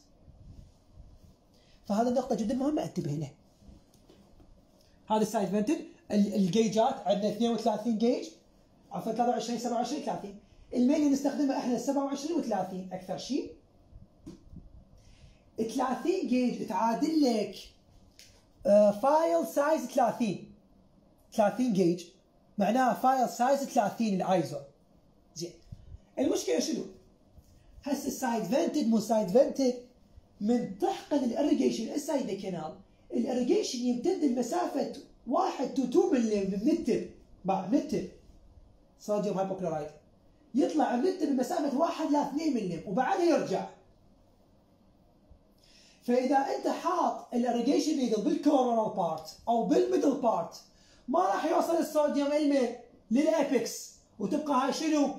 فهذا نقطة جدا مهمة انتبه له. هذا السايد فنتد، الجيجات عندنا 32 جيج، عفوا 23 27 30. المين اللي نستخدمها احنا 27 و30 اكثر شيء. 30 جيج تعادل لك فايل سايز 30. 30 جيج معناها فايل سايز 30 الايزو. زين، المشكله شنو؟ هسه السايد فنتد مو سايد فنتد، من تحقن الاريجيشن انسايد ذا كانال، الاريجيشن يمتد لمسافه 1 to 2 ملم من التب، من التب صوديوم هايبوكلورايد يطلع من التب بمسافه 1 ل 2 ملم وبعدها يرجع. فاذا انت حاط الاريجيشن نيدل بالكورونال بارت او بالميدل بارت، ما راح يوصل الصوديوم المين للابكس، وتبقى هاي شنو؟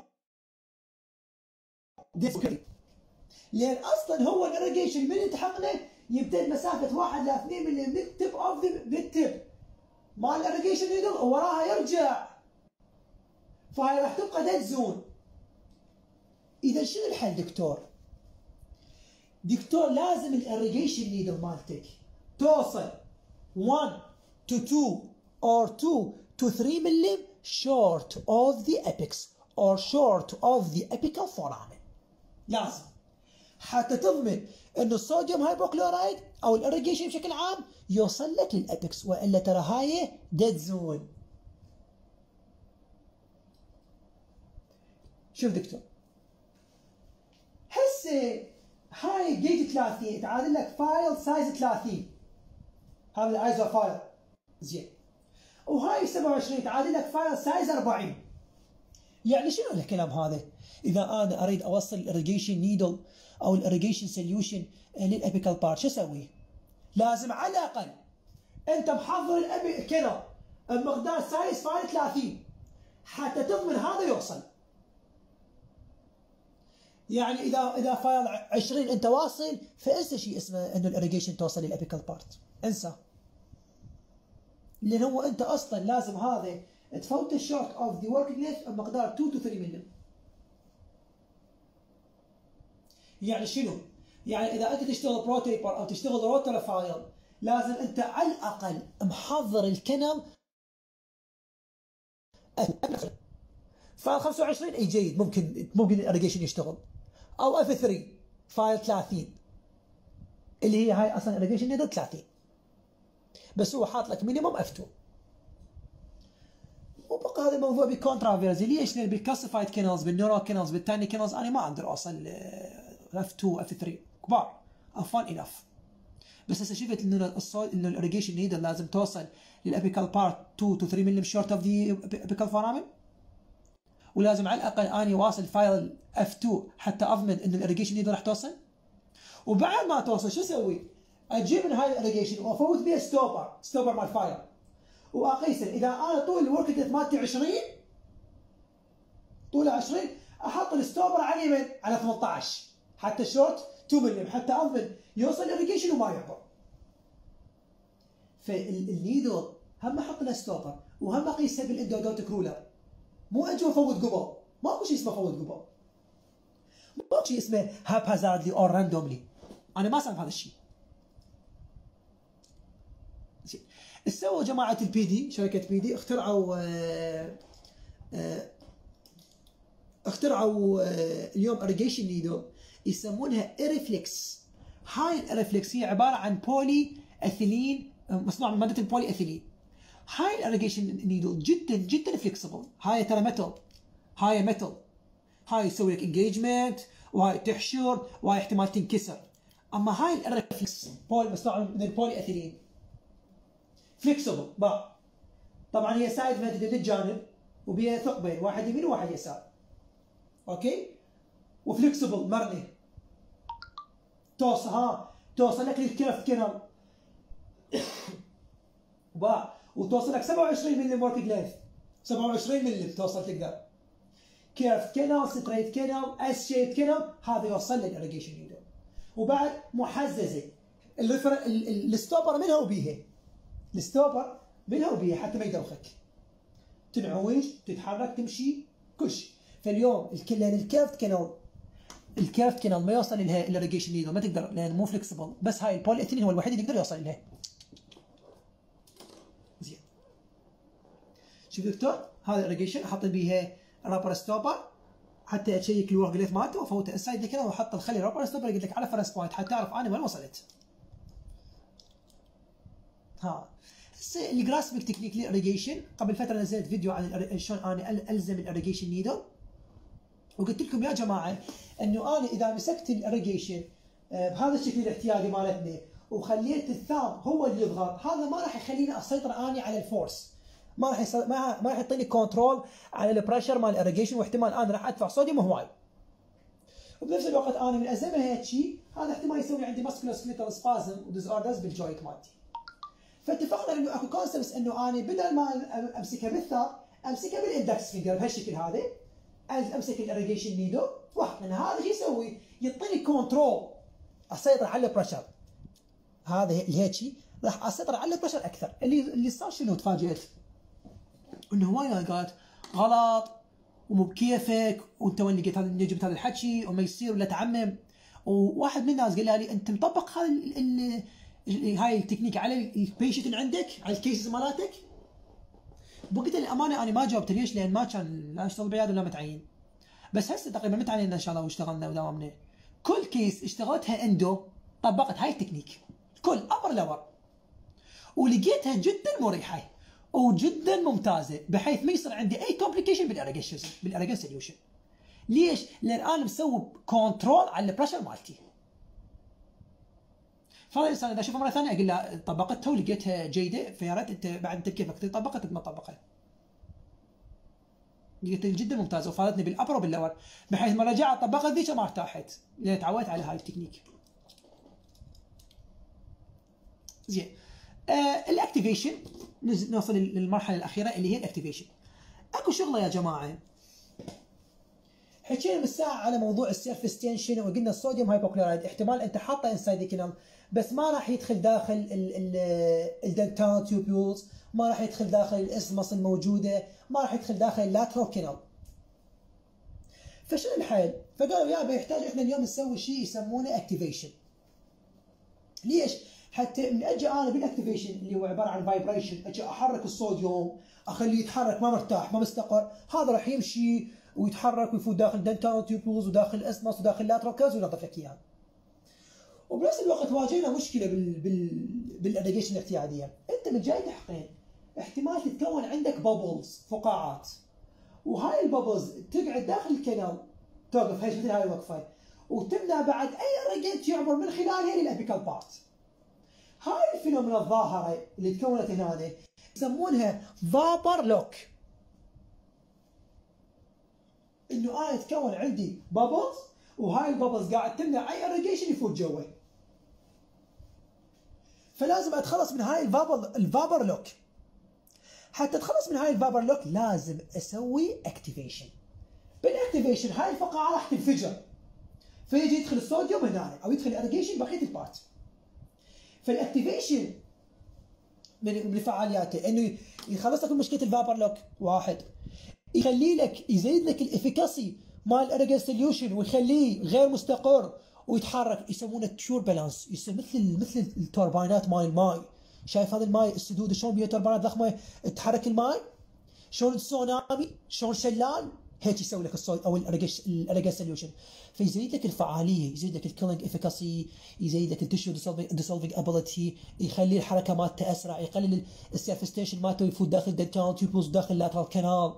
لان اصلا هو الاريجيشن من يتحقنه يمتد مسافه 1 ل 2 ملم من التب اوف بالتب مال الاريجيشن نيدل ووراها يرجع، فهاي راح تبقى ديد زون. اذا شنو الحل دكتور؟ دكتور لازم الاريجيشن نيدل مالتك توصل 1 to 2 or 2 to 3 ملم short of the apex or short of the apical foramen. لازم حتى تضمن انه الصوديوم هايبوكلورايد او الاريجيشن بشكل عام يوصل لك للابكس، والا ترى هاي ديد زون. شوف دكتور، هسه هاي جيج 30 تعادل لك فايل سايز 30، هذا الايزو فايل. زين، وهاي 27 تعادل لك فايل سايز 40. يعني شنو الكلام هذا؟ اذا انا اريد اوصل الاريجيشن نيدل او الاريجيشن سوليوشن للابيكال بارت، شو اسوي؟ لازم على الاقل انت محضر كذا بمقدار سايز فايل 30 حتى تضمن هذا يوصل. يعني اذا فايل 20 انت واصل، فانسى شيء اسمه انه الاريجيشن توصل للابيكال بارت، انسى. لان هو انت اصلا لازم هذا تفوت الشورت اوف ذا وركينج لينث بمقدار 2 to 3 ملم. يعني شنو؟ يعني اذا انت تشتغل برو تيبر او تشتغل روتر فايل لازم انت على الاقل محضر الكنل فايل 25 اي جيد، ممكن الاريجيشن يشتغل، او اف 3 فايل 30 اللي هي هاي اصلا الاريجيشن نيدل 30، بس هو حاط لك مينيموم اف 2. وبقى هذا الموضوع بكونترافيرزي. ليش؟ لان بالكلاسيفايد كينلز، بالنورو كينلز، بالتاني كينلز انا ما اقدر اوصل اف 2 اف 3 كبار، اف 1 انف. بس هسه شفت انه الاريجيشن نيدل لازم توصل للابيكال بارت 2 to 3 ملم شورت اوف ذا ابيكال فورامين، ولازم على الاقل اني واصل فايل اف 2 حتى اضمن ان الاريجيشن نيدل راح توصل. وبعد ما توصل شو اسوي؟ اجيب من هاي الاريجيشن وافوت بها ستوبر مال فايل، واقيسه اذا انا طول الورك ديت مالتي 20 طوله 20 احط الستوبر على اليمين على 18 حتى الشورت 2 ملم حتى اضمن يوصل الاريجيشن وما يعبر. فالنيدل هم احط لها ستوبر وهم اقيسها بالاندودونتيك رولر، مو اجي افوت قبل. ماكو شيء اسمه فوت قبل، ماكو شيء اسمه هاب هازاردلي او راندوملي، انا ما اسوي هذا الشيء. سووا جماعه البي دي، شركه بي دي اخترعوا اليوم اريجيشن نيدل يسمونها ايريفلكس. هاي الاريفلكس هي عباره عن بولي اثيلين، مصنوع من ماده البولي اثيلين. هاي الاريجيشن نيدل جدا جدا فليكسبل. هاي ترى ميتال، هاي ميتال، هاي يسوي لك انجيجمنت، وهاي تحشر، وهاي احتمال تنكسر. اما هاي الاريفلكس بول مصنوع من البولي اثيلين فليكسبل بقى. طبعا هي سايد ميثود للجانب وبيها ثقبين، واحد يمين وواحد يسار. اوكي؟ وفليكسبل مرنه. توصل لك للكيرف كينل وتوصل لك 27 ملم ورك لينث، 27 ملم توصل تقدر. كيرف كينل، ستريت كينل، اس شيب كينل، هذا يوصل للاريجيشن نيدل. وبعد محززه. الستوبر منها وبيها. الستوبر منها وبيها حتى ما يدوخك. تنعوج، تتحرك، تمشي، كل شيء. فاليوم الكيرفت كينل ما يوصل لها الاريجيشن نيدل، ما تقدر لان مو فليكسبل، بس هاي البولي اثيلين هو الوحيد اللي يقدر يوصل لها. زين. شوف دكتور، هذا الاريجيشن احط بيها رابر ستوبر حتى اشيك الورك ليث مالته وافوته انسايد كذا واحط الخلي رابر ستوبر يقول لك على فرس بوينت حتى تعرف انا وين وصلت. هسه الجراسبك تكنيك للاريجيشن، قبل فتره نزلت فيديو عن شلون انا الزم الاريجيشن نيدل، وقلت لكم يا جماعه انه انا اذا مسكت الاريجيشن بهذا الشكل الاحتياطي مالتنا وخليت الثامب هو اللي يضغط، هذا ما راح يخليني اسيطر اني على الفورس، ما راح يعطيني كنترول على البريشر مال الاريجيشن، واحتمال انا راح ادفع صوديوم هواي. وبنفس الوقت انا من ازمها هيك شيء هذا احتمال يسوي عندي ماسكولوسكليتال سبازم وديز اوردرز بالجوينت مالتي. فاتفقنا انه اكو كونسبتس انه انا بدل ما امسكها بالثامب امسكها بالاندكس فينجر بهالشكل هذا، امسك الاريجيشن نيدل واحد من هذا شو يسوي؟ يعطيني كنترول اسيطر على البريشر. هذا اللي هيك راح اسيطر على البريشر اكثر. اللي صار شنو؟ تفاجئت انه هواي نقاط غلط ومو بكيفك، وانت وين لقيت هذا جبت هذا الحكي وما يصير ولا تعمم. وواحد من الناس قال لي انت مطبق هاي التكنيك على البيشنت اللي عندك، على الكيسز مالاتك؟ بقيت الامانه انا ما جاوبت. ليش؟ لان ما كان لا اشتغل بعياده ولا متعين. بس هسه تقريبا متعينين ان شاء الله واشتغلنا وداومنا. كل كيس اشتغلتها اندو طبقت هاي التكنيك، كل ابر لور، ولقيتها جدا مريحه وجدا ممتازه، بحيث ما يصير عندي اي كومبليكيشن بالاريجن سوليوشن. ليش؟ لان انا مسوي كنترول على البريشر مالتي. فهذا الانسان اذا اشوفه مره ثانيه اقول له طبقتها ولقيتها جيده، فيا ريت انت بعد انت بكيفك طبقت ما تطبقها. لقيت جدا ممتازه وفادتني بالابر وباللور، بحيث ما رجعت طبقت ذيك ما ارتاحت لان تعودت على هاي التكنيك. زين. الاكتيفيشن، نوصل للمرحله الاخيره اللي هي الاكتيفيشن. اكو شغله يا جماعه، حكينا بالساعه على موضوع السيرفس تنشن وقلنا الصوديوم هايبوكلورايد احتمال انت حاطه انسايد كينال بس ما راح يدخل داخل الدنتال تيوبولز، ما راح يدخل داخل الاسمس الموجوده، ما راح يدخل داخل اللاترال كينال. فشنو الحل؟ فقالوا يابا يحتاج احنا اليوم نسوي شيء يسمونه اكتيفيشن. ليش؟ حتى من اجي انا بالاكتيفيشن اللي هو عباره عن فايبريشن، اجي احرك الصوديوم اخليه يتحرك ما مرتاح ما مستقر، هذا راح يمشي ويتحرك ويفوت داخل دنتال تيوبلز وداخل اسمس وداخل لاترال كاز وينظف لك اياها. وبنفس الوقت واجهنا مشكله بالاريجيشن الاعتياديه، انت من جاي تحقن احتمال تتكون عندك بابلز فقاعات، وهاي البابلز تقعد داخل الكنال توقف هي مثل هاي الوقفه، وتمنع بعد اي اريجنت يعبر من خلالها للابيكال بارت. هاي الفينومينا الظاهره اللي تكونت هنا يسمونها فابر لوك، انه انا يتكون عندي بابلز وهاي البابلز قاعد تمنع اي اريجيشن يفوت جوا، فلازم اتخلص من هاي الفابر لوك. حتى اتخلص من هاي الفابر لوك لازم اسوي اكتيفيشن. بالاكتيفيشن هاي الفقاعه راح تنفجر، فيجي يدخل الصوديوم هنا او يدخل الاريجيشن بقيه البارت. فالاكتيفيشن من فعالياته انه يخلص لك من مشكله الفابر لوك، واحد يخلي لك يزيد لك الافيكاسي مال الاريجن سوليوشن ويخليه غير مستقر ويتحرك، يسمونه تيور بالانس، يصير مثل التوربينات مال الماي. شايف هذا الماي السدود شلون بيه توربينات ضخمه تحرك الماي، شلون السونامي، شلون شلال، هيك يسوي لك الصوت او الاريجن سوليوشن. فيزيد لك الفعاليه، يزيد لك الكيلينج افيكاسي، يزيد لك التشو ديسولفينج ابيلتي، يخلي الحركه مالته اسرع، يقلل السيرفستيشن مالته يفوت داخل دنتال تيوبلز داخل لاترال كانال.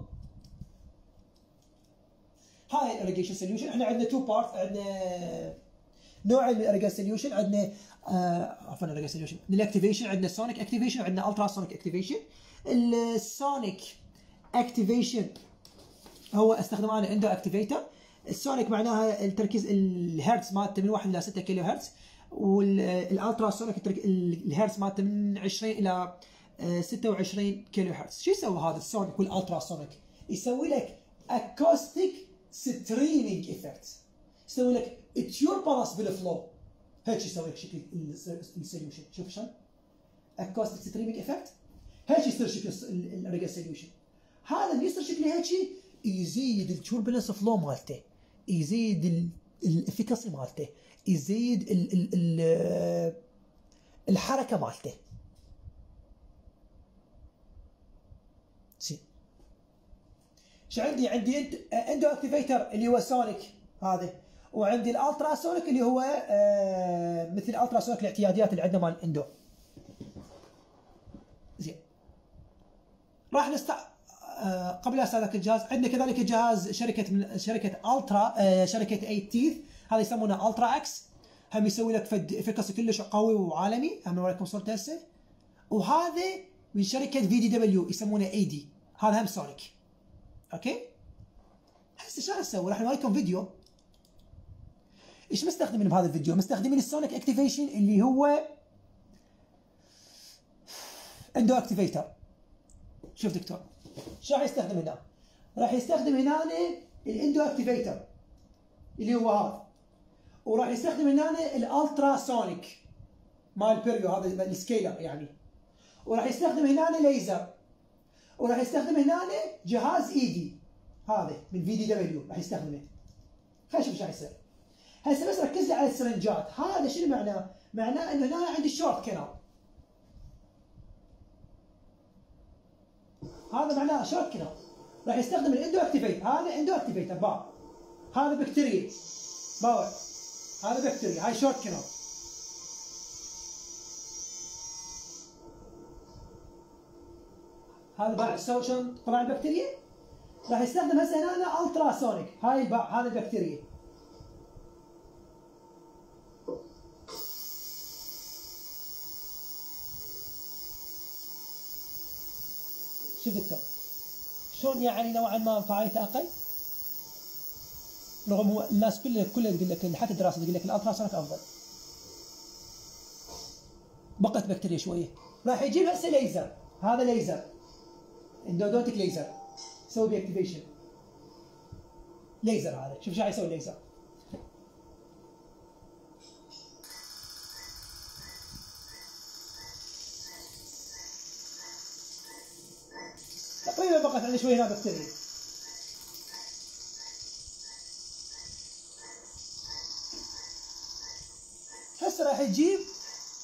هاي الاريجيشن سوليوشن. احنا عندنا تو بارت، عندنا نوعين من الاريجيشن سوليوشن، عندنا عفوا الاريجيشن سوليوشن للاكتيفيشن، عندنا سونيك اكتيفيشن وعندنا الترا سونيك اكتيفيشن. السونيك اكتيفيشن هو استخدم انا اندو اكتيفيتر. السونيك معناها التركيز الهرتز مالته من 1 الى 6 كيلو هرتز، والالترا سونيك الهرتز مالته من 20 الى 26 كيلو هرتز. شو يسوي هذا السونيك والالترا سونيك؟ يسوي لك اكوستيك ستريمينج افكت، يسوي لك تيور بالانس بالفلو، هيك يسوي لك شكل السوليوشن. شوف شلون اكوستيك ستريمينج افكت، هيك يصير شكل الاريجن سوليوشن. هذا اللي يصير شكله هيك يزيد التوربulence فلو مالته، يزيد الافيكاسي مالته، يزيد الحركه مالته. زين، شو عندي؟ عندي اندو اكتيفيتر اللي هو سونيك هذا، وعندي الالترا سونيك اللي هو مثل الالترا سونيك الاعتياديات اللي عندنا مال الاندو. زين، راح قبل استهلاك الجهاز عندنا كذلك جهاز شركه الترا، شركه 8 تيث، هذا يسمونه الترا اكس، هم يسوي لك فد افيكاسي كلش قوي وعالمي، هم اوريكم صورته هسه. وهذا من شركه في دي دبليو يسمونه اي دي، هذا هم سونيك. اوكي، هسه شو راح نسوي؟ راح نوريكم فيديو. ايش مستخدمين بهذا الفيديو؟ مستخدمين السونيك اكتيفيشن اللي هو اندو اكتيفيتر. شوف دكتور شو راح يستخدم هنا؟ راح يستخدم هنا الاندو اكتيفيتر اللي هو هذا، وراح يستخدم هنا الالترا سونيك مال بيريو، هذا السكيلر يعني، وراح يستخدم هنا ليزر، وراح يستخدم هنا جهاز ايدي هذا من في دي دبليو راح يستخدمه. خلينا نشوف ايش راح يصير. هسه بس ركز لي على السرنجات، هذا شنو معناه؟ معناه انه هنا عندي شورت كانال، هذا معناه شورت كانال. راح يستخدم الاندو اكتيفيتر، هذا اندو اكتيفيتر باع، هذا بكتيريا باوع، هذا بكتيريا، هاي شورت كانال. هذا باع شلون طلع البكتيريا؟ راح يستخدم هسه هنا الترا سونيك، هاي الباع، هذا البكتيريا. شوف دكتور شلون يعني نوعا ما فعاليته اقل، رغم هو الناس كلها تقول لك، حتى الدراسه تقول لك الالترا سونيك افضل. بقت بكتيريا شويه. راح يجيب هسه ليزر، هذا ليزر اندودونتيك ليزر، يسوي بيه اكتيفيشن. ليزر هذا، شوف شو يسوي الليزر. تقريبا بقت عندي شويه هنا بكتيريا. هسه راح يجيب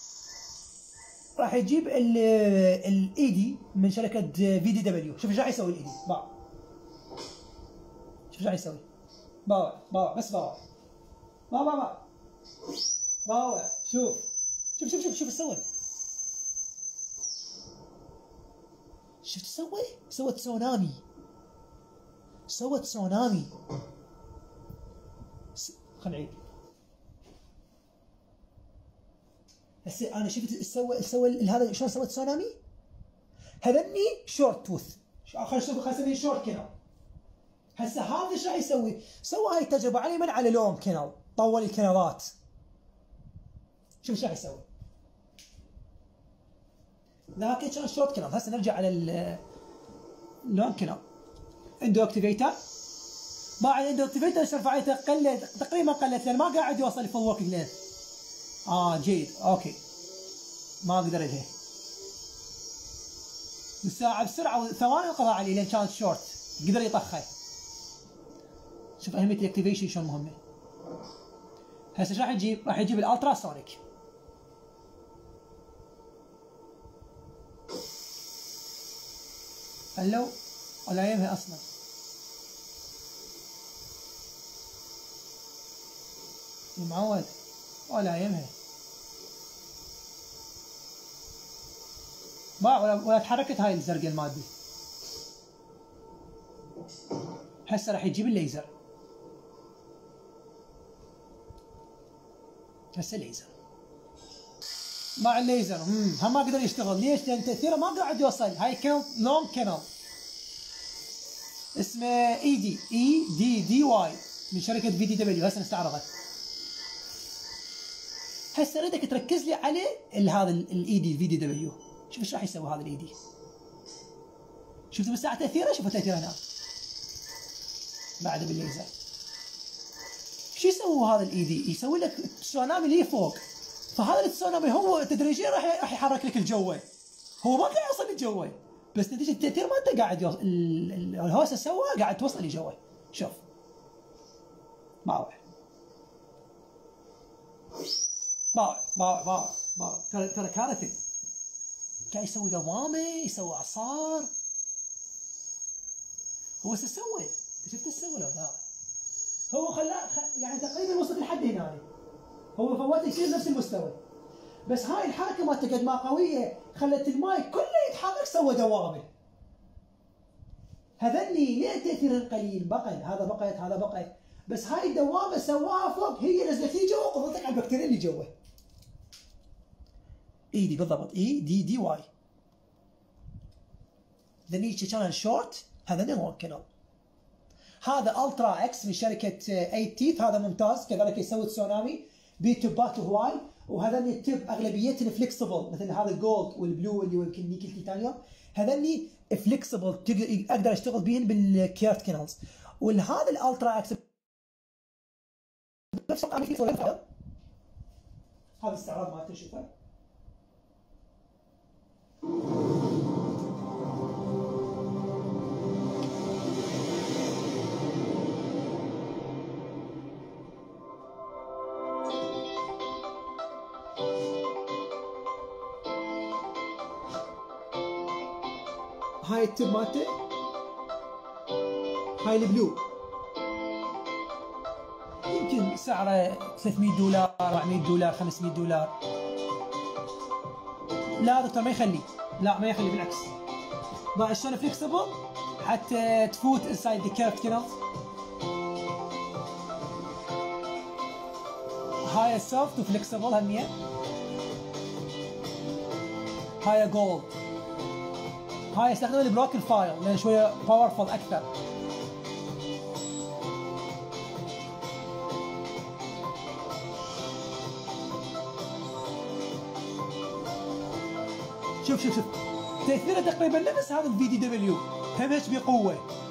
يجيب الاي دي من شركه في دي دبليو. شوف ايش راح يسوي الاي دي. شوف ايش راح يسوي. بس شوف ايش سوى. شفت سوى؟ سوى تسونامي. خلينا نعيد. هسه انا شفت سوى هذا شلون سوى تسونامي؟ هذني شورت توث. خلينا نسميه شورت كينال. هسه هذا ايش راح يسوي؟ سوى هاي التجربه على من على لونج كينال، طول الكنالات. شوف ايش راح يسوي. ذاك كان شورت كينال. هسه نرجع على اللونج كينال. عنده اكتيفيتر. بعد عنده اكتيفيتر رفعته قلت تقريبا لان ما قاعد يوصل لفول وركينج لينث. جيد اوكي. ما اقدر اجي. الساعة بسرعة وثواني انقضى عليه لان كانت شورت. قدر يطخه. شوف اهمية الاكتيفيشن شلون مهمة. هسه ايش راح يجيب؟ راح يجيب الالترا سونيك. هلو ولا يمها اصلا. معود ولا يمها. ولا تحركت هاي الزرقاء المادة. هسه راح يجيب الليزر. مع الليزر هم ما قدر يشتغل. ليش؟ لان تاثيره ما قاعد يوصل. هاي كانت لونج كانال اسمه اي دي واي من شركه في دي دبليو. هسه نستعرضه. هسه اريدك تركز لي على هذا الاي دي في دي دبليو. شوف ايش راح يسوي هذا الاي دي. شفتوا بالساعه تاثيره؟ شوفوا تاثيره هنا بعد بالليزر. شو يسوي هذا الاي دي؟ يسوي لك تسونامي اللي فوق. فهذا التسونامي هو تدريجيا راح يحرك لك الجوي. هو ما قاعد يوصل للجوي بس نتيجه التاثير ما انت قاعد يوصل. الهوسه سواه قاعد توصل لجوي. شوف باوع ترى كارثه. قاعد يسوي دوامه، يسوي اعصار. هو ايش سوى؟ انت شفت ايش سوى؟ لا هو يعني تقريبا وصل لحد هنا. هو فوت يصير نفس المستوى بس هاي الحركه مالته قد ما قويه خلت الماي كله يتحرك. سوى دوامه. هذني ليه تاثير القليل بقى. هذا بقى بس هاي الدوامه سواها فوق. هي نزلت لي جوا وقضتك على البكتيريا اللي جوا. اي دي بالضبط. اي دي واي. ذني كان شورت. هذا لونج كانال. هذا الترا اكس من شركه 8 تيث. هذا ممتاز كذلك يسوي تسونامي. بتوبات هواي. وهذني التب اغلبيتهم فليكسبل مثل هذا الجولد والبلو اللي هو يمكن نيكل تيتانيوم. هذني فليكسبل اقدر اشتغل بهن بالكيرت كينالز. وهذا الالترا اكس نفس هذا استعراض مالته. شوفه هاي التب مالته. هاي البلو يمكن سعره $300 $400 $500. لا دكتور ما يخلي. لا ما يخلي بالعكس. بقى شلون فليكسبل حتى تفوت انسايد ذا كيرفت كينالز. هاي سوفت وفليكسبل همية. هاي جولد. هاي استخدم البروكن فايل لان شويه باورفul اكثر. شوف تاثيره تقريبا نفس هذا الفي دي دبليو. هم هيك بقوه.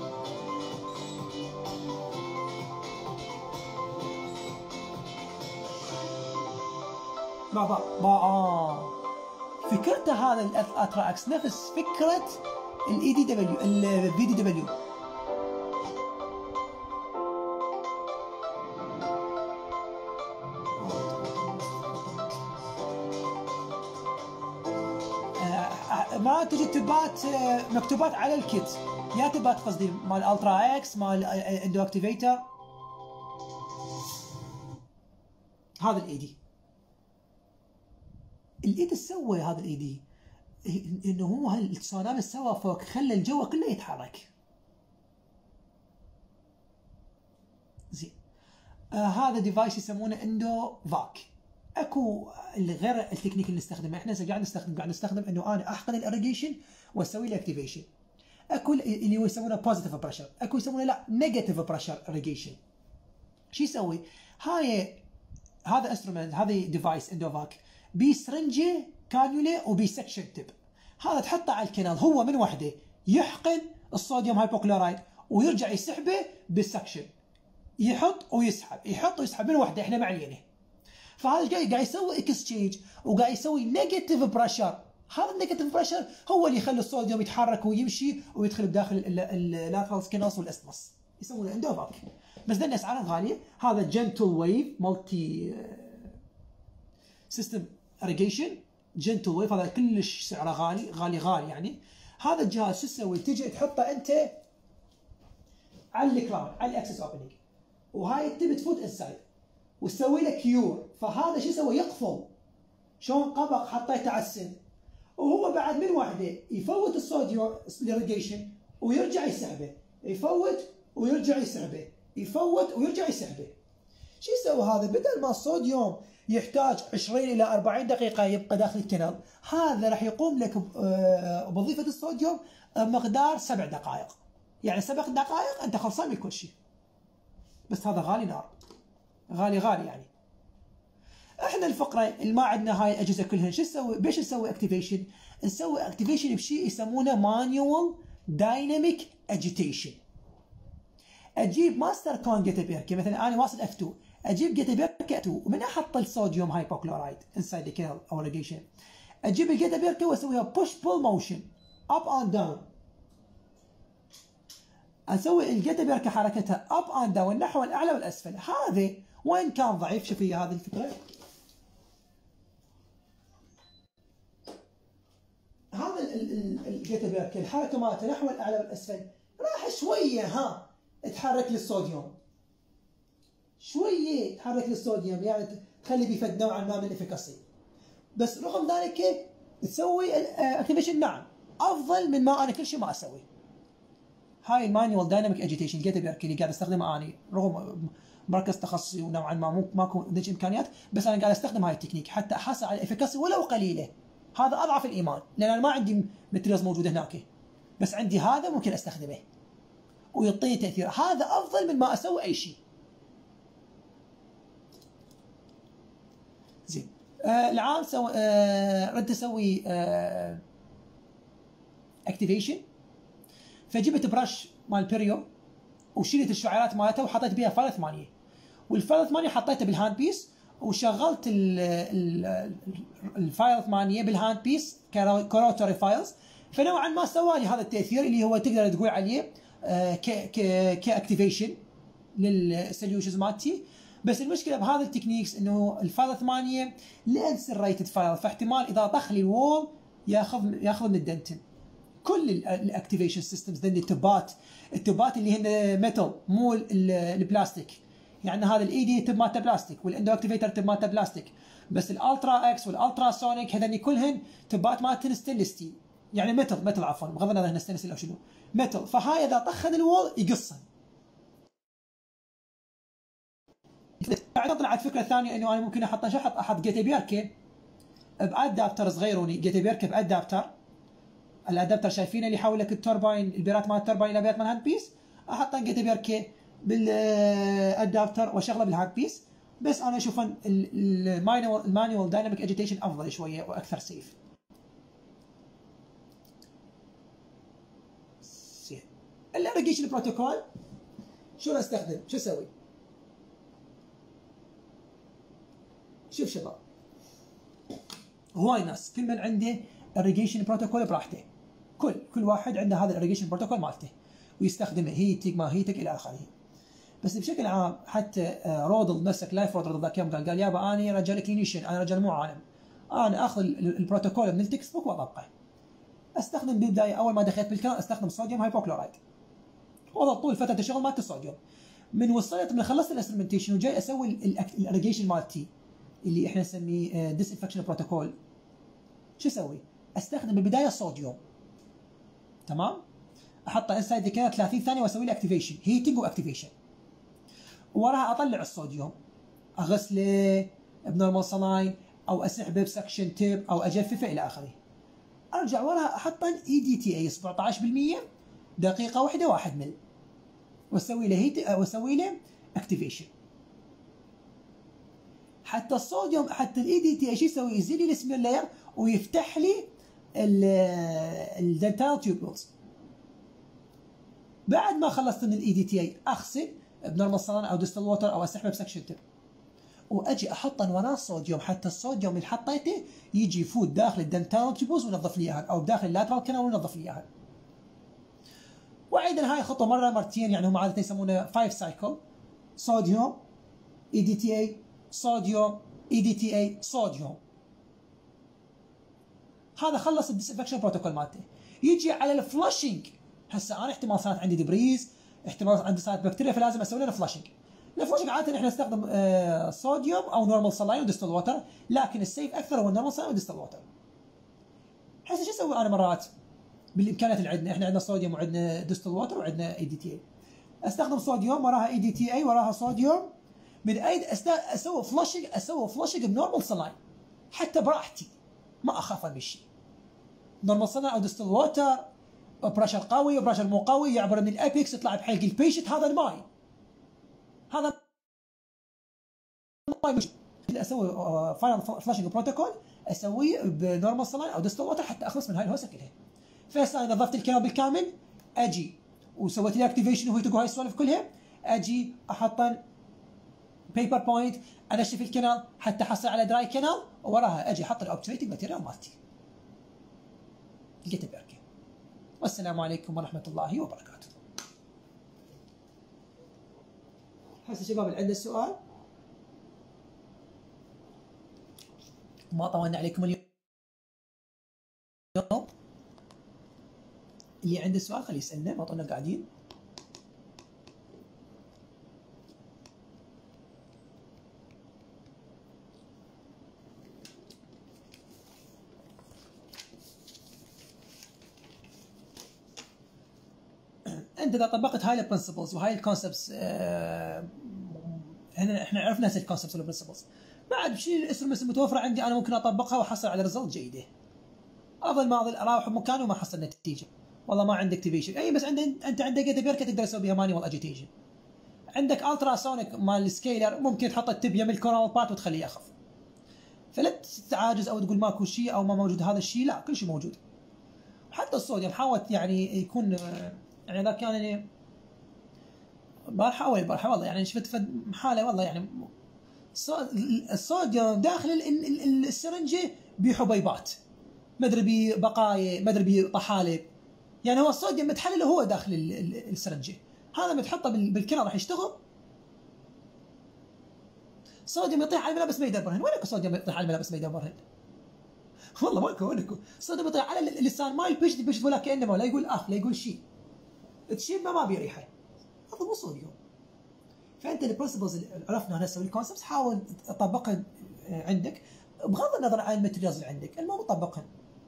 فكرته هذا الاترا اكس نفس فكره الاي دي دبليو الفي دي دبليو. مرات تجي تبات مكتوبات على الكيت، يا تبات قصدي مال الترا اكس مال اندو اكتيفيتر. هذا الاي دي، الايد سوى هذا الاي دي انه هو هالتسونامي سوى فوق، خلى الجو كله يتحرك. زين. هذا ديفايس يسمونه اندو فاك. اكو غير التكنيك اللي نستخدمه احنا قاعد نستخدم انه انا احقن الاريجيشن واسوي له اكتيفيشن. اكو اللي هو يسمونه بوزيتيف بريشر، اكو يسمونه لا نيجاتيف بريشر اريجيشن. شو يسوي؟ هذا انسترومنت، هذا ديفايس اندو فاك بسرنجه كانيولا وبسكشن تب. هذا تحطه على الكنال هو من وحده، يحقن الصوديوم هايبوكلورايد ويرجع يسحبه بالسكشن، يحط ويسحب يحط ويسحب من وحده، احنا ما علينا. فهذا قاعد يسوي اكسشينج وقاعد يسوي نيجاتيف بريشر. هذا النيجاتيف بريشر هو اللي يخلي الصوديوم يتحرك ويمشي ويدخل بداخل اللاترال سكينوس والاستمس، يسمونه اندوفاك. بس ذن اسعاره غاليه. هذا جنتل ويف مالتي سيستم اريجيشن جنتل ويف، هذا كلش سعره غالي غالي غالي يعني. هذا الجهاز شو تسوي؟ تجي تحطه انت على الكراون على الاكسس اوبننج، وهاي تبي تفوت انسايد وتسوي له كيور. فهذا شو يسوي؟ يقفل. شلون قبق حطيته على السن، وهو بعد من وحده يفوت الصوديوم الاريجيشن ويرجع يسحبه، يفوت ويرجع يسحبه، يفوت ويرجع يسحبه. شو يسوي هذا؟ بدل ما الصوديوم يحتاج 20 الى 40 دقيقه يبقى داخل الكنال، هذا راح يقوم لك بوظيفه الصوديوم بمقدار 7 دقائق. يعني 7 دقائق انت خلصان من كل شيء. بس هذا غالي نار، غالي غالي يعني. احنا الفقره اللي ما عندنا هاي الاجهزه كلها شو نسوي؟ بيش نسوي اكتيفيشن؟ نسوي اكتيفيشن بشيء يسمونه مانيوال دايناميك اجيتيشن. اجيب ماستر كون جيتا بيركي، مثلا انا واصل اف 2، اجيب جيتا بيركي 2 ومن احط الصوديوم هايبوكلورايد انسايد الكنال او irrigation، اجيب الجيتا بيركي واسويها بوش بول موشن اب اند داون. اسوي الجيتا بيركي حركتها اب اند داون نحو الاعلى والاسفل. هذا وين كان ضعيف، شوفي هذه الفكره. هذا الجيتا بيركي الحركه مالته نحو الاعلى والاسفل راح شويه تحرك للصوديوم، شويه تحرك للصوديوم، يعني تخلي بفد نوعا ما من الافكاسي. بس رغم ذلك تسوي اكتيفيشن نعم افضل من ما انا كل شيء ما اسوي. هاي المانيوال دايناميك اجيتيشن جيتا بيركي اللي قاعد استخدمها انا، رغم مركز تخصصي ونوعا ما ماكو عندي امكانيات، بس انا قاعد استخدم هاي التكنيك حتى احصل على افكاسي ولو قليله. هذا اضعف الايمان لان انا ما عندي ماتيريالز موجوده هناك، بس عندي هذا ممكن استخدمه ويعطيني تاثير. هذا افضل من ما اسوي اي شيء. زين. العام ردت اسوي اكتيفيشن، فجبت براش مال بيريو وشلت الشعيرات مالته وحطيت بها فايل 8، والفايل 8 حطيته بالهاند بيس وشغلت الفايل 8 بالهاند بيس كروتوري فايلز، فنوعا ما سوى لي هذا التاثير اللي هو تقدر تقول عليه كاكتيفيشن للسوليوشنز مالتي. بس المشكله بهذا التكنيكس انه الفايل 8 لينس ريتد فايل، فاحتمال اذا طخ لي الوول ياخذ من الدنتن. كل الاكتيفيشن سيستمز ذني التبات اللي هن ميتال مو البلاستيك، يعني هذا الاي دي تب مالته بلاستيك والاندو اكتيفيتر تب مالته بلاستيك، بس الالترا اكس والالترا سونيك هذني كلهن تبات مالتهن ستينلس ستيل، يعني ميتال عفوا بغض النظر هن ستينلس او شنو ميتال. فهاي اذا طخن الوول يقصن. بعد طلعت فكره ثانيه انه انا ممكن احط جيتا بيركي بادابتر صغيروني، جيتا بيركي بادابتر، الادابتر شايفينه اللي يحول لك التوربين البيرات مال التوربين الى بيرات مال الهاند بيس، احط جيتا بيركي بالادابتر واشغله بالهاند بيس. بس انا اشوف المانيوال دايناميك اجيتيشن افضل شويه واكثر سيف. الاريجيشن بروتوكول شو استخدم؟ شو اسوي؟ شوف شباب، هواي ناس كل من عنده irrigation بروتوكول براحته، كل واحد عنده هذا الirrigation بروتوكول مالته ويستخدمه، هيتك ما هيتك الى اخره. بس بشكل عام حتى رودل مسك لايف رودل ذاك يوم قال يابا انا رجال كلينيشن، انا رجال مو عالم، انا اخذ البروتوكول من التكست بوك واطبقه. استخدم بالبدايه اول ما دخلت بالكنال استخدم صوديوم هايبوكلورايد، وظل طول فتره الشغل مالت الصوديوم. من خلصت الانسترومنتيشن وجاي اسوي الاريجيشن مالتي اللي احنا نسميه ديسانفكشن بروتوكول، شو اسوي؟ استخدم بالبدايه الصوديوم، تمام؟ احطه انسايد ذا كنال 30 ثانيه واسوي له اكتيفيشن، هيتنج واكتيفيشن، وراها اطلع الصوديوم اغسله بنورمال صلاين او اسحبه بسكشن تيب او اجففه الى اخره. ارجع وراها احط اي دي تي اي 17% دقيقه واحده 1 مل، واسوي له هيت واسوي له اكتيفيشن. حتى الصوديوم حتى الاي دي تي اي شو يسوي؟ يزيد لي السمير لاير ويفتح لي الدنتال تيوبولز. بعد ما خلصت من الاي دي تي اي اغسل بنورمال صلان او ديستل ووتر او اسحبه بسكشن تيب، واجي احطن وراه الصوديوم حتى الصوديوم اللي حطيته يجي يفوت داخل الدنتال تيوبولز وينظف لي اياها، او داخل اللاترال كانال وينظف لي اياها. واعيد هاي الخطوه مره مرتين، يعني هم عاده يسمونه 5 سايكل، صوديوم اي دي تي اي صوديوم اي دي تي اي صوديوم. هذا خلص الديسانفكشن بروتوكول مالته. يجي على الفلاشنج. هسه انا احتمال صارت عندي دبريز، احتمال عندي صارت بكتيريا، فلازم اسوي لها فلاشنج. الفلاشنج عاده احنا نستخدم صوديوم او نورمال سلاين وديستل ووتر، لكن السيف اكثر هو النورمال سلاين وديستل ووتر. هسه شو اسوي انا مرات بالامكانيات اللي عندنا؟ احنا عندنا صوديوم وعندنا ديستل ووتر وعندنا اي دي تي اي. استخدم صوديوم وراها اي دي تي اي وراها صوديوم، من ايد اسوي فلاشنج بنورمال سلاين حتى براحتي ما اخاف من شيء. نورمال سلاين او ديستل ووتر، بريشر قوي وبريشر مو قوي، يعبر من الابيكس يطلع بحلق البيشنت، هذا الماي، هذا الماي مش اسوي فاينل فلاشنج بروتوكول اسويه بنورمال سلاين او ديستل ووتر حتى اخلص من هاي الهوسه كلها. فهسه نظفت الكنال بالكامل، اجي وسويت لي اكتيفيشن وهي هاي السوالف كلها، اجي احطن بيبر بوينت انشف الكنال حتى احصل على دراي كنال، ووراها اجي احط الاوبتيميتنج ماتيريال مالتي. لقيت بركه. والسلام عليكم ورحمه الله وبركاته. هسه شباب اللي عنده سؤال، ما طولنا عليكم اليوم، اللي عنده سؤال خليه يسالنا، ما طولنا قاعدين. انت اذا طبقت هاي البرنسبلز وهاي الكونسبتس، احنا عرفنا هسه الكونسبتس والبرنسبلز، بعد بشيل الانسترومنتس المتوفره عندي انا ممكن اطبقها واحصل على ريزلت جيده. افضل ما اظل اروح بمكاني وما احصل نتيجه، والله ما عندك اكتيفيشن، اي بس انت عندك جيتا بيركه تقدر تسوي بها مانيوال اجيتيشن. عندك الترا سونيك مال السكيلر ممكن تحط التب يم الكورال بارت وتخليه يخف. فلا تتعاجز او تقول ماكو شيء او ما موجود هذا الشيء، لا كل شيء موجود. حتى الصوديوم حاولت يعني يكون، يعني اذا كان يعني البارحه والله يعني شفت حاله والله يعني الصوديوم داخل السرنجه بحبيبات، ما ادري ببقايا، ما ادري بطحالب، يعني هو الصوديوم متحلل وهو داخل السرنجه، هذا متحطه بالكنال راح يشتغل. صوديوم يطيح على الملابس ما يدبرهن، وينك صوديوم يطيح على الملابس ما يدبرهن؟ والله ماكو، وينك صوديوم يطيح على اللسان مال البيشت ولا كانه لا يقول لا يقول شيء، تشيب ما بيريحه، هذا مو صوديوم. فانت البرنسبلز اللي عرفنا هسه والكونسبتس حاول تطبقها عندك بغض النظر عن الماتيريالز اللي عندك، المهم طبقها.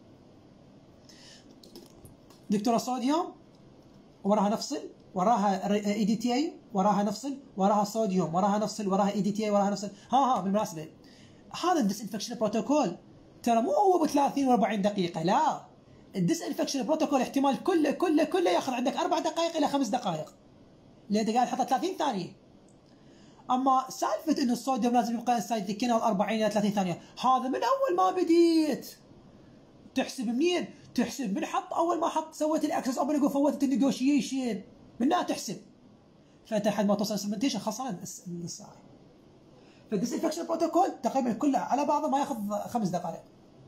دكتوره صوديوم وراها نفصل، وراها اي دي تي اي، وراها نفصل، وراها صوديوم، وراها نفصل، وراها اي دي تي اي، وراها نفصل. بالمناسبه هذا الديسانفكشن بروتوكول ترى مو هو ب 30 و40 دقيقه، لا، الديسانفكشن بروتوكول احتمال كله ياخذ عندك 4 دقائق الى 5 دقائق، اللي انت قاعد تحطه 30 ثانيه. اما سالفه انه الصوديوم لازم يبقى انسايد الكنال 40 الى 30 ثانيه، هذا من اول ما بديت تحسب منين؟ تحسب من اول ما سويت الاكسس اوبن وفوتت النيغوشيشن، منها تحسب. فانت لحد ما توصل السمنتيشن خلصان نص ساعه. فالديسانفكشن بروتوكول تقريبا كله على بعضه ما ياخذ 5 دقائق.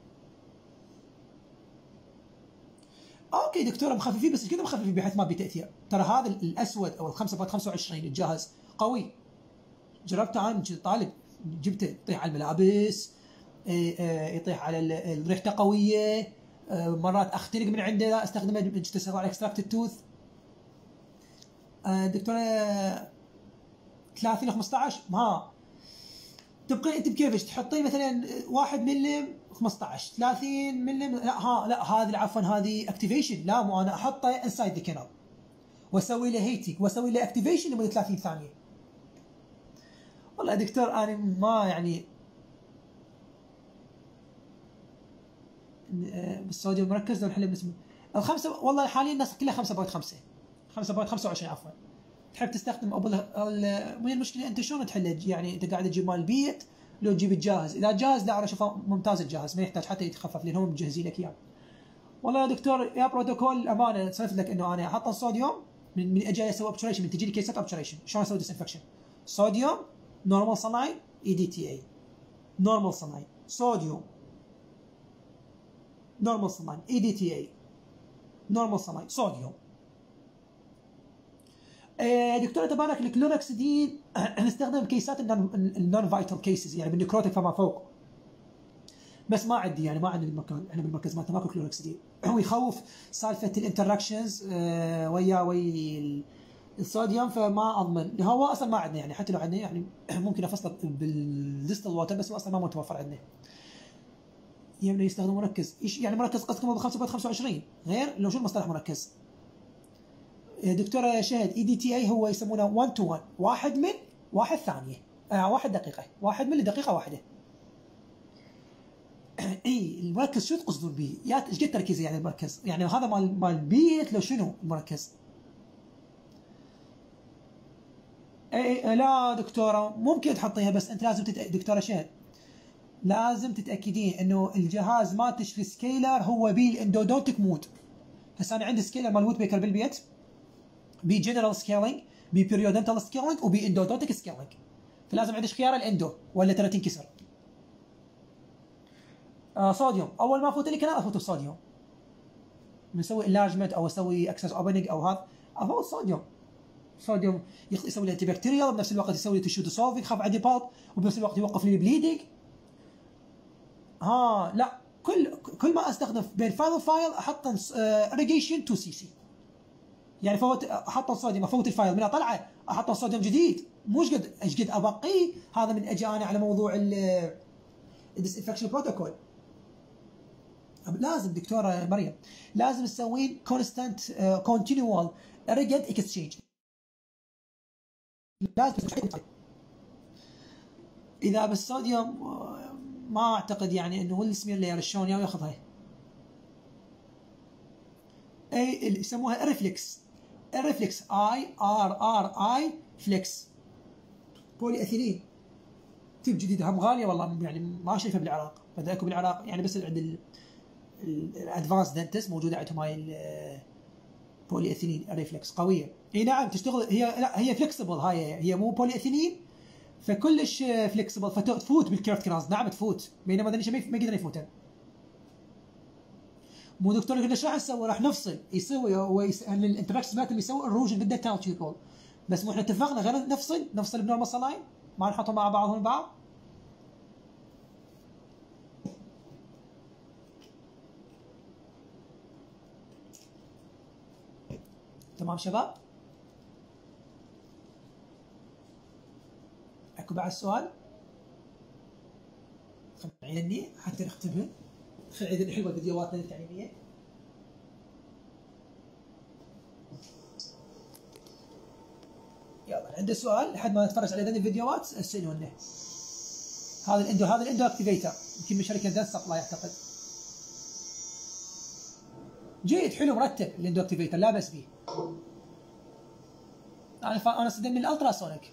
اوكي دكتوره مخففين، بس كذا مخففين بحيث ما بتاثير. ترى هذا الاسود او ال 5.25 الجاهز قوي، جربته انا طالب، جبته يطيح على الملابس، يطيح على ريحته قويه، مرات اختنق من عنده استخدمه تستخدم على اكستراكت التوث. دكتوره 30 15 ما تبقى انت بكيفك تحطين مثلا 1 ملم 15 30 ملم، لا هذه عفوا هذه اكتيفيشن، لا مو انا احطه انسايد ذا كانال واسوي له هيتنج واسوي له اكتيفيشن لمده 30 ثانيه. والله يا دكتور انا ما يعني بالصوديوم مركز لو نحل بالنسبه الخمسه، والله حاليا الناس كلها 5.5 5.25 عفوا تحب تستخدم وين المشكله انت شلون تحل؟ يعني انت قاعد تجيب مال البيت لو تجيب الجاهز، اذا جاهز لا انا اشوفه ممتاز الجاهز ما يحتاج حتى يتخفف لان هم مجهزين لك اياه. والله يا دكتور يا بروتوكول امانه سولفت لك انه انا احط الصوديوم من اجي اسوي اوبتريشن من تجي لي كيسات اوبتريشن شلون اسوي ديسانفكشن. صوديوم نورمال صناين اي دي تي اي نورمال صناين، صوديوم نورمال صناين اي دي تي اي نورمال صناين صوديوم. دكتوره تبارك الكلونكسيدين نستخدم كيسات النون فايتال كيسز يعني بالنكروتيك فما فوق، بس ما عندي يعني ما عندنا بالمكان، احنا بالمركز مالتنا ماكو كلونكسيدين هو يخوف سالفه الانتراكشنز ويا الصوديوم فما اضمن، هو اصلا ما عندنا يعني حتى لو عندنا يعني ممكن افصله بالديستل ووتر بس هو اصلا ما متوفر عندنا. يمنا يستخدم مركز يعني مركز قصدكم ب 5.25 غير لو شو المصطلح مركز؟ دكتوره شهد اي دي تي اي هو يسمونه 1 تو 1 واحد من واحد ثانيه 1 دقيقه 1 ملي دقيقه واحده. اي المركز شو تقصدون به؟ يا ايش قد تركيزه يعني المركز؟ يعني هذا مال البيت لو شنو المركز؟ اي لا دكتوره ممكن تحطيها بس انت لازم دكتوره شهد لازم تتاكدين انه الجهاز مالتك في سكيلر هو بي الاندودونتيك مود. هسه انا عندي سكيلر مال وود بيكر بالبيت بي جنرال سكيلينج بي بيريودنتال سكيلينج وبي اندودونتيك سكيلينج، فلازم عندك خيار الاندو ولا ترى تنكسر. صوديوم اول ما افوت لي كان افوت الصوديوم نسوي انلارجمنت او اسوي اكسس اوبننج او هذا افوت صوديوم يسوي لي انتي بكتيريال وبنفس الوقت يسوي لي تشو ديسولفينج خاف عندي بالب وبنفس الوقت يوقف لي البليدنج. لا كل ما استخدم بين فايل وفايل احط irrigation 2 سي سي يعني فوت احط الصوديوم افوت الفايل من اطلعه احط الصوديوم جديد مو ايش قد ابقيه. هذا من اجي انا على موضوع الديسانفكشن بروتوكول. لازم دكتوره مريم لازم تسوين كونستانت كونتينيوال irrigant اكسشينج لازم. اذا بالصوديوم ما اعتقد يعني انه السمير اللي يرشون ياخذها اي اللي يسموها ريفلكس IRRI فليكس بولي اثيلين تيب جديد هم غاليه والله يعني ما شايفها بالعراق بدها اكو بالعراق يعني بس عند الادفانس دنتس موجوده عندهم هاي بولي اثيلين ريفلكس قويه. اي نعم تشتغل هي لا هي فليكسبل هي مو بولي اثيلين فكلش فليكسبل فتفوت بالكيرف كراز. نعم تفوت بينما ذني ما يقدر يفوتن. مو دكتور قلنا شو راح نسوي؟ راح نفصل يسوي هو الانتراكشن مالته يسوي الروجن بده تاو تيبول بس مو احنا اتفقنا غير نفصل بنورمال صلاين ما نحطهم مع بعضهم بعض. تمام شباب؟ اكو بعد سؤال؟ خليني حتى نختمها. خلينا نحل فيديوهاتنا التعليميه. يلا عنده سؤال لحد ما نتفرج على الفيديوهات اسالونا. هذا الاندو اكتيفيتر يمكن من شركه دان سبلاي اعتقد. جيد حلو مرتب الاندو اكتيفيتر لا بس به. انا استخدم من الالتراسونيك.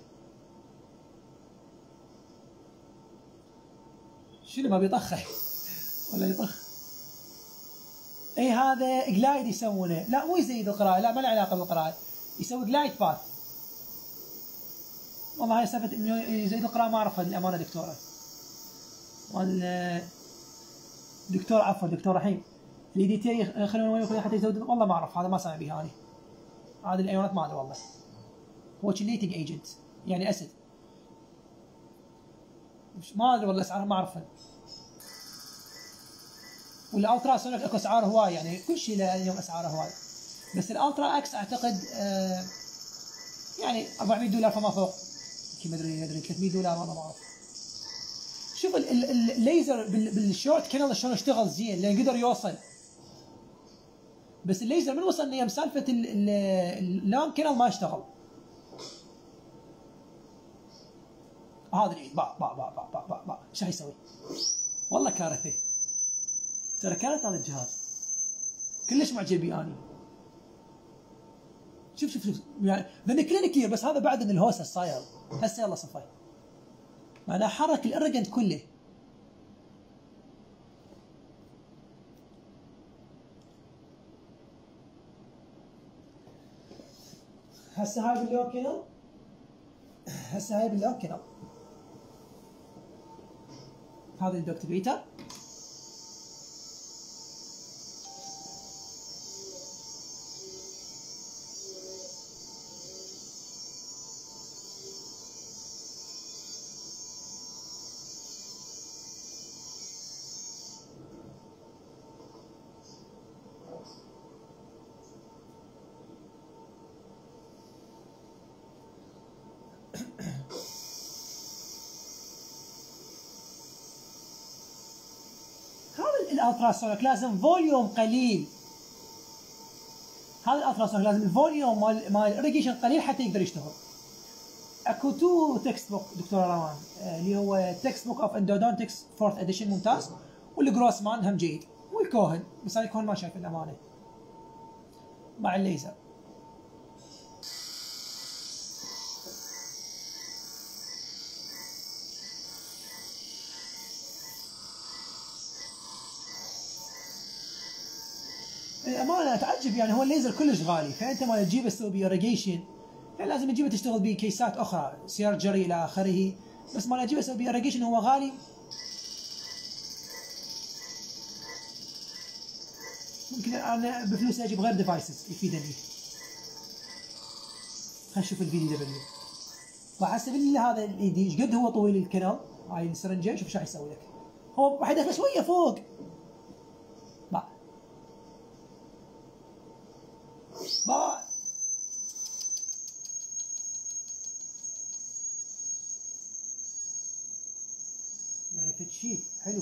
شنو ما بيطخه ولا يطخ؟ اي هذا جلايد يسوونه لا مو يزيد القراءه لا ما له علاقه بالقراءه يسوي جلايد باث. والله هاي سالفه انه يزيد القراءه ما اعرفها للامانه دكتوره. دكتور عفوا دكتور رحيم الاي دي تي خلونا وياك حتى يزود والله ما اعرف هذا ما سامع به انا. هذه الايونات ما ادري والله. هو تشيليتنج ايجنت يعني اسد ما ادري والله اسعارها ما اعرفها. والالترا سونيك اكو اسعار هواي، يعني كل شيء له اليوم اسعاره هواي، بس الالترا اكس اعتقد يعني $400 فما فوق، يمكن ما ادري $300 والله ما اعرف. شوف الليزر بالشورت كانال شلون اشتغل زين لان قدر يوصل، بس الليزر من وصل انه سالفه اللونج كانال ما اشتغل. هذا العيد با ايش يسوي؟ والله كارثه، ترى كارثه هذا الجهاز، كلش معجب بي اني. شوف يعني ذن كلينيكير، بس هذا بعد ان الهوسه صاير هسه يلا صفاي، معناه حرك الارجنت كله. هسه هاي باللون كنل، هسه هاي باللون كنل، هذا الدوكتيفيتر. الالتراسونيك لازم فوليوم قليل، هذا الالتراسونيك لازم الفوليوم مال الاريجيشن قليل حتى يقدر يشتغل. اكو تو تكست بوك دكتور روان، اللي هو تكست بوك اوف اندودونتكس 4th اديشن ممتاز، والجروسمان هم جيد، والكوهن، بس انا كوهن ما شايف الامانه مع الليزر. الامانه اتعجب، يعني هو الليزر كلش غالي، فانت ما تجيبه تسوي بيه irrigation يعني لازم تجيبه تشتغل بيه كيسات اخرى سيرجري الى اخره، بس ما تجيبه تسوي بيه irrigation هو غالي. ممكن انا بفلوسي اجيب غير ديفايسز يفيدني. خلينا نشوف الفيديو دبليو، راح اسوي لي هذا الايدي ايش قد هو طويل الكنال، هاي السرنجه شوف ايش راح يسوي لك، هو راح يدخل شويه فوق با يعني فد شيء حلو.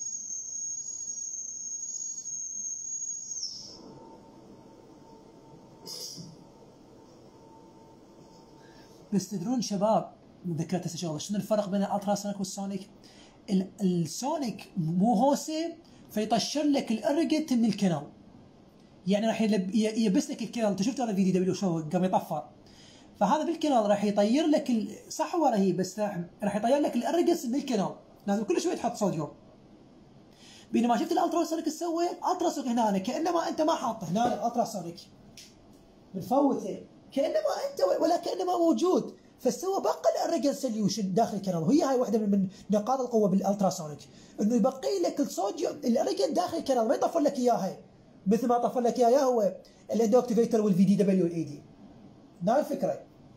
بس تدرون شباب، ذكرت هسه شغله، شنو الفرق بين الالتراسونيك والسونيك؟ السونيك مو هوسه فيطشر لك الارجت من الكنال، يعني راح يبس لك الكنال. انت شفت هذا الفيديو دبليو شو قام يطفر، فهذا بالكنال راح يطير لك صح ورا هي، بس راح يطير لك الارجس من الكنال، لازم كل شوي تحط صوديوم. بينما شفت الالتراسونيك ايش سوى؟ الالتراسونيك هنا كانما انت ما حاطه، هنا الالتراسونيك بنفوته كانما انت ولا كانما موجود، فسوى بقى الارجل سوليوشن داخل الكنال، وهي هاي واحده من نقاط القوه بالالتراسونيك، انه يبقي لك الصوديوم الارجل داخل الكنال، ما يطفر لك اياها مثل ما طفر لك اياها هو الاندوكتيفيتر والفي دي دبليو والاي دي. نفس الفكره.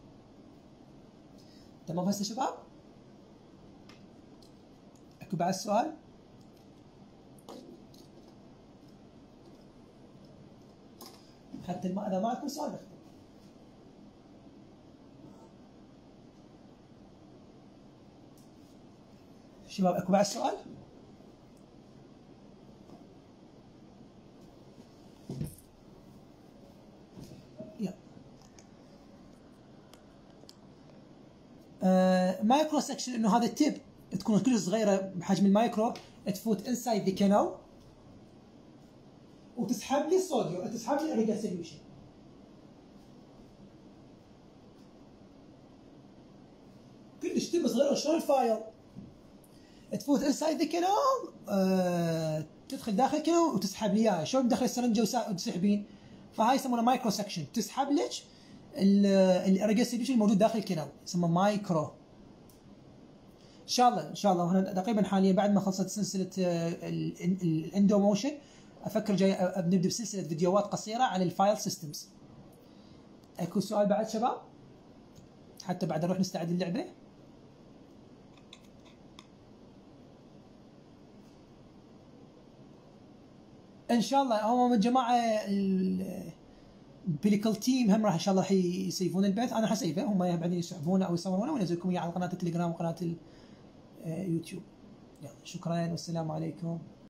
تمام هسه شباب؟ اكو بعد سؤال؟ حتى اذا ما اكو سؤال نختم. شباب اكو بعد سؤال؟ مايكرو سكشن، انه هذا التيب تكون كلش صغيره بحجم المايكرو، تفوت انسايد ذا كانال وتسحب لي الصوديوم، تسحب لي الاريجا سوليوشن. كلش تيب صغيره شلون الفايل، تفوت انسايد ذا كانال، تدخل داخل الكانال وتسحب لي اياها، شلون تدخل السرنجه وتسحبين، فهاي يسمونها مايكرو سكشن، تسحب لك الاريجا سوليوشن الموجود داخل الكانال، يسمى مايكرو. ان شاء الله ان شاء الله، وهنا تقريبا حاليا بعد ما خلصت سلسله الاندو موشن، افكر جاي نبدا بسلسله فيديوهات قصيره على الفايل سيستمز. اكو سؤال بعد شباب؟ حتى بعد نروح نستعد اللعبه. ان شاء الله هم من جماعه البيليكل تيم هم راح ان شاء الله راح يسيفون البث. انا حسيفه، هم بعدين يسحبونه او يصورونه وينزل لكم اياه على قناه التليجرام وقناه اليوتيوب. يلا شكرا والسلام عليكم.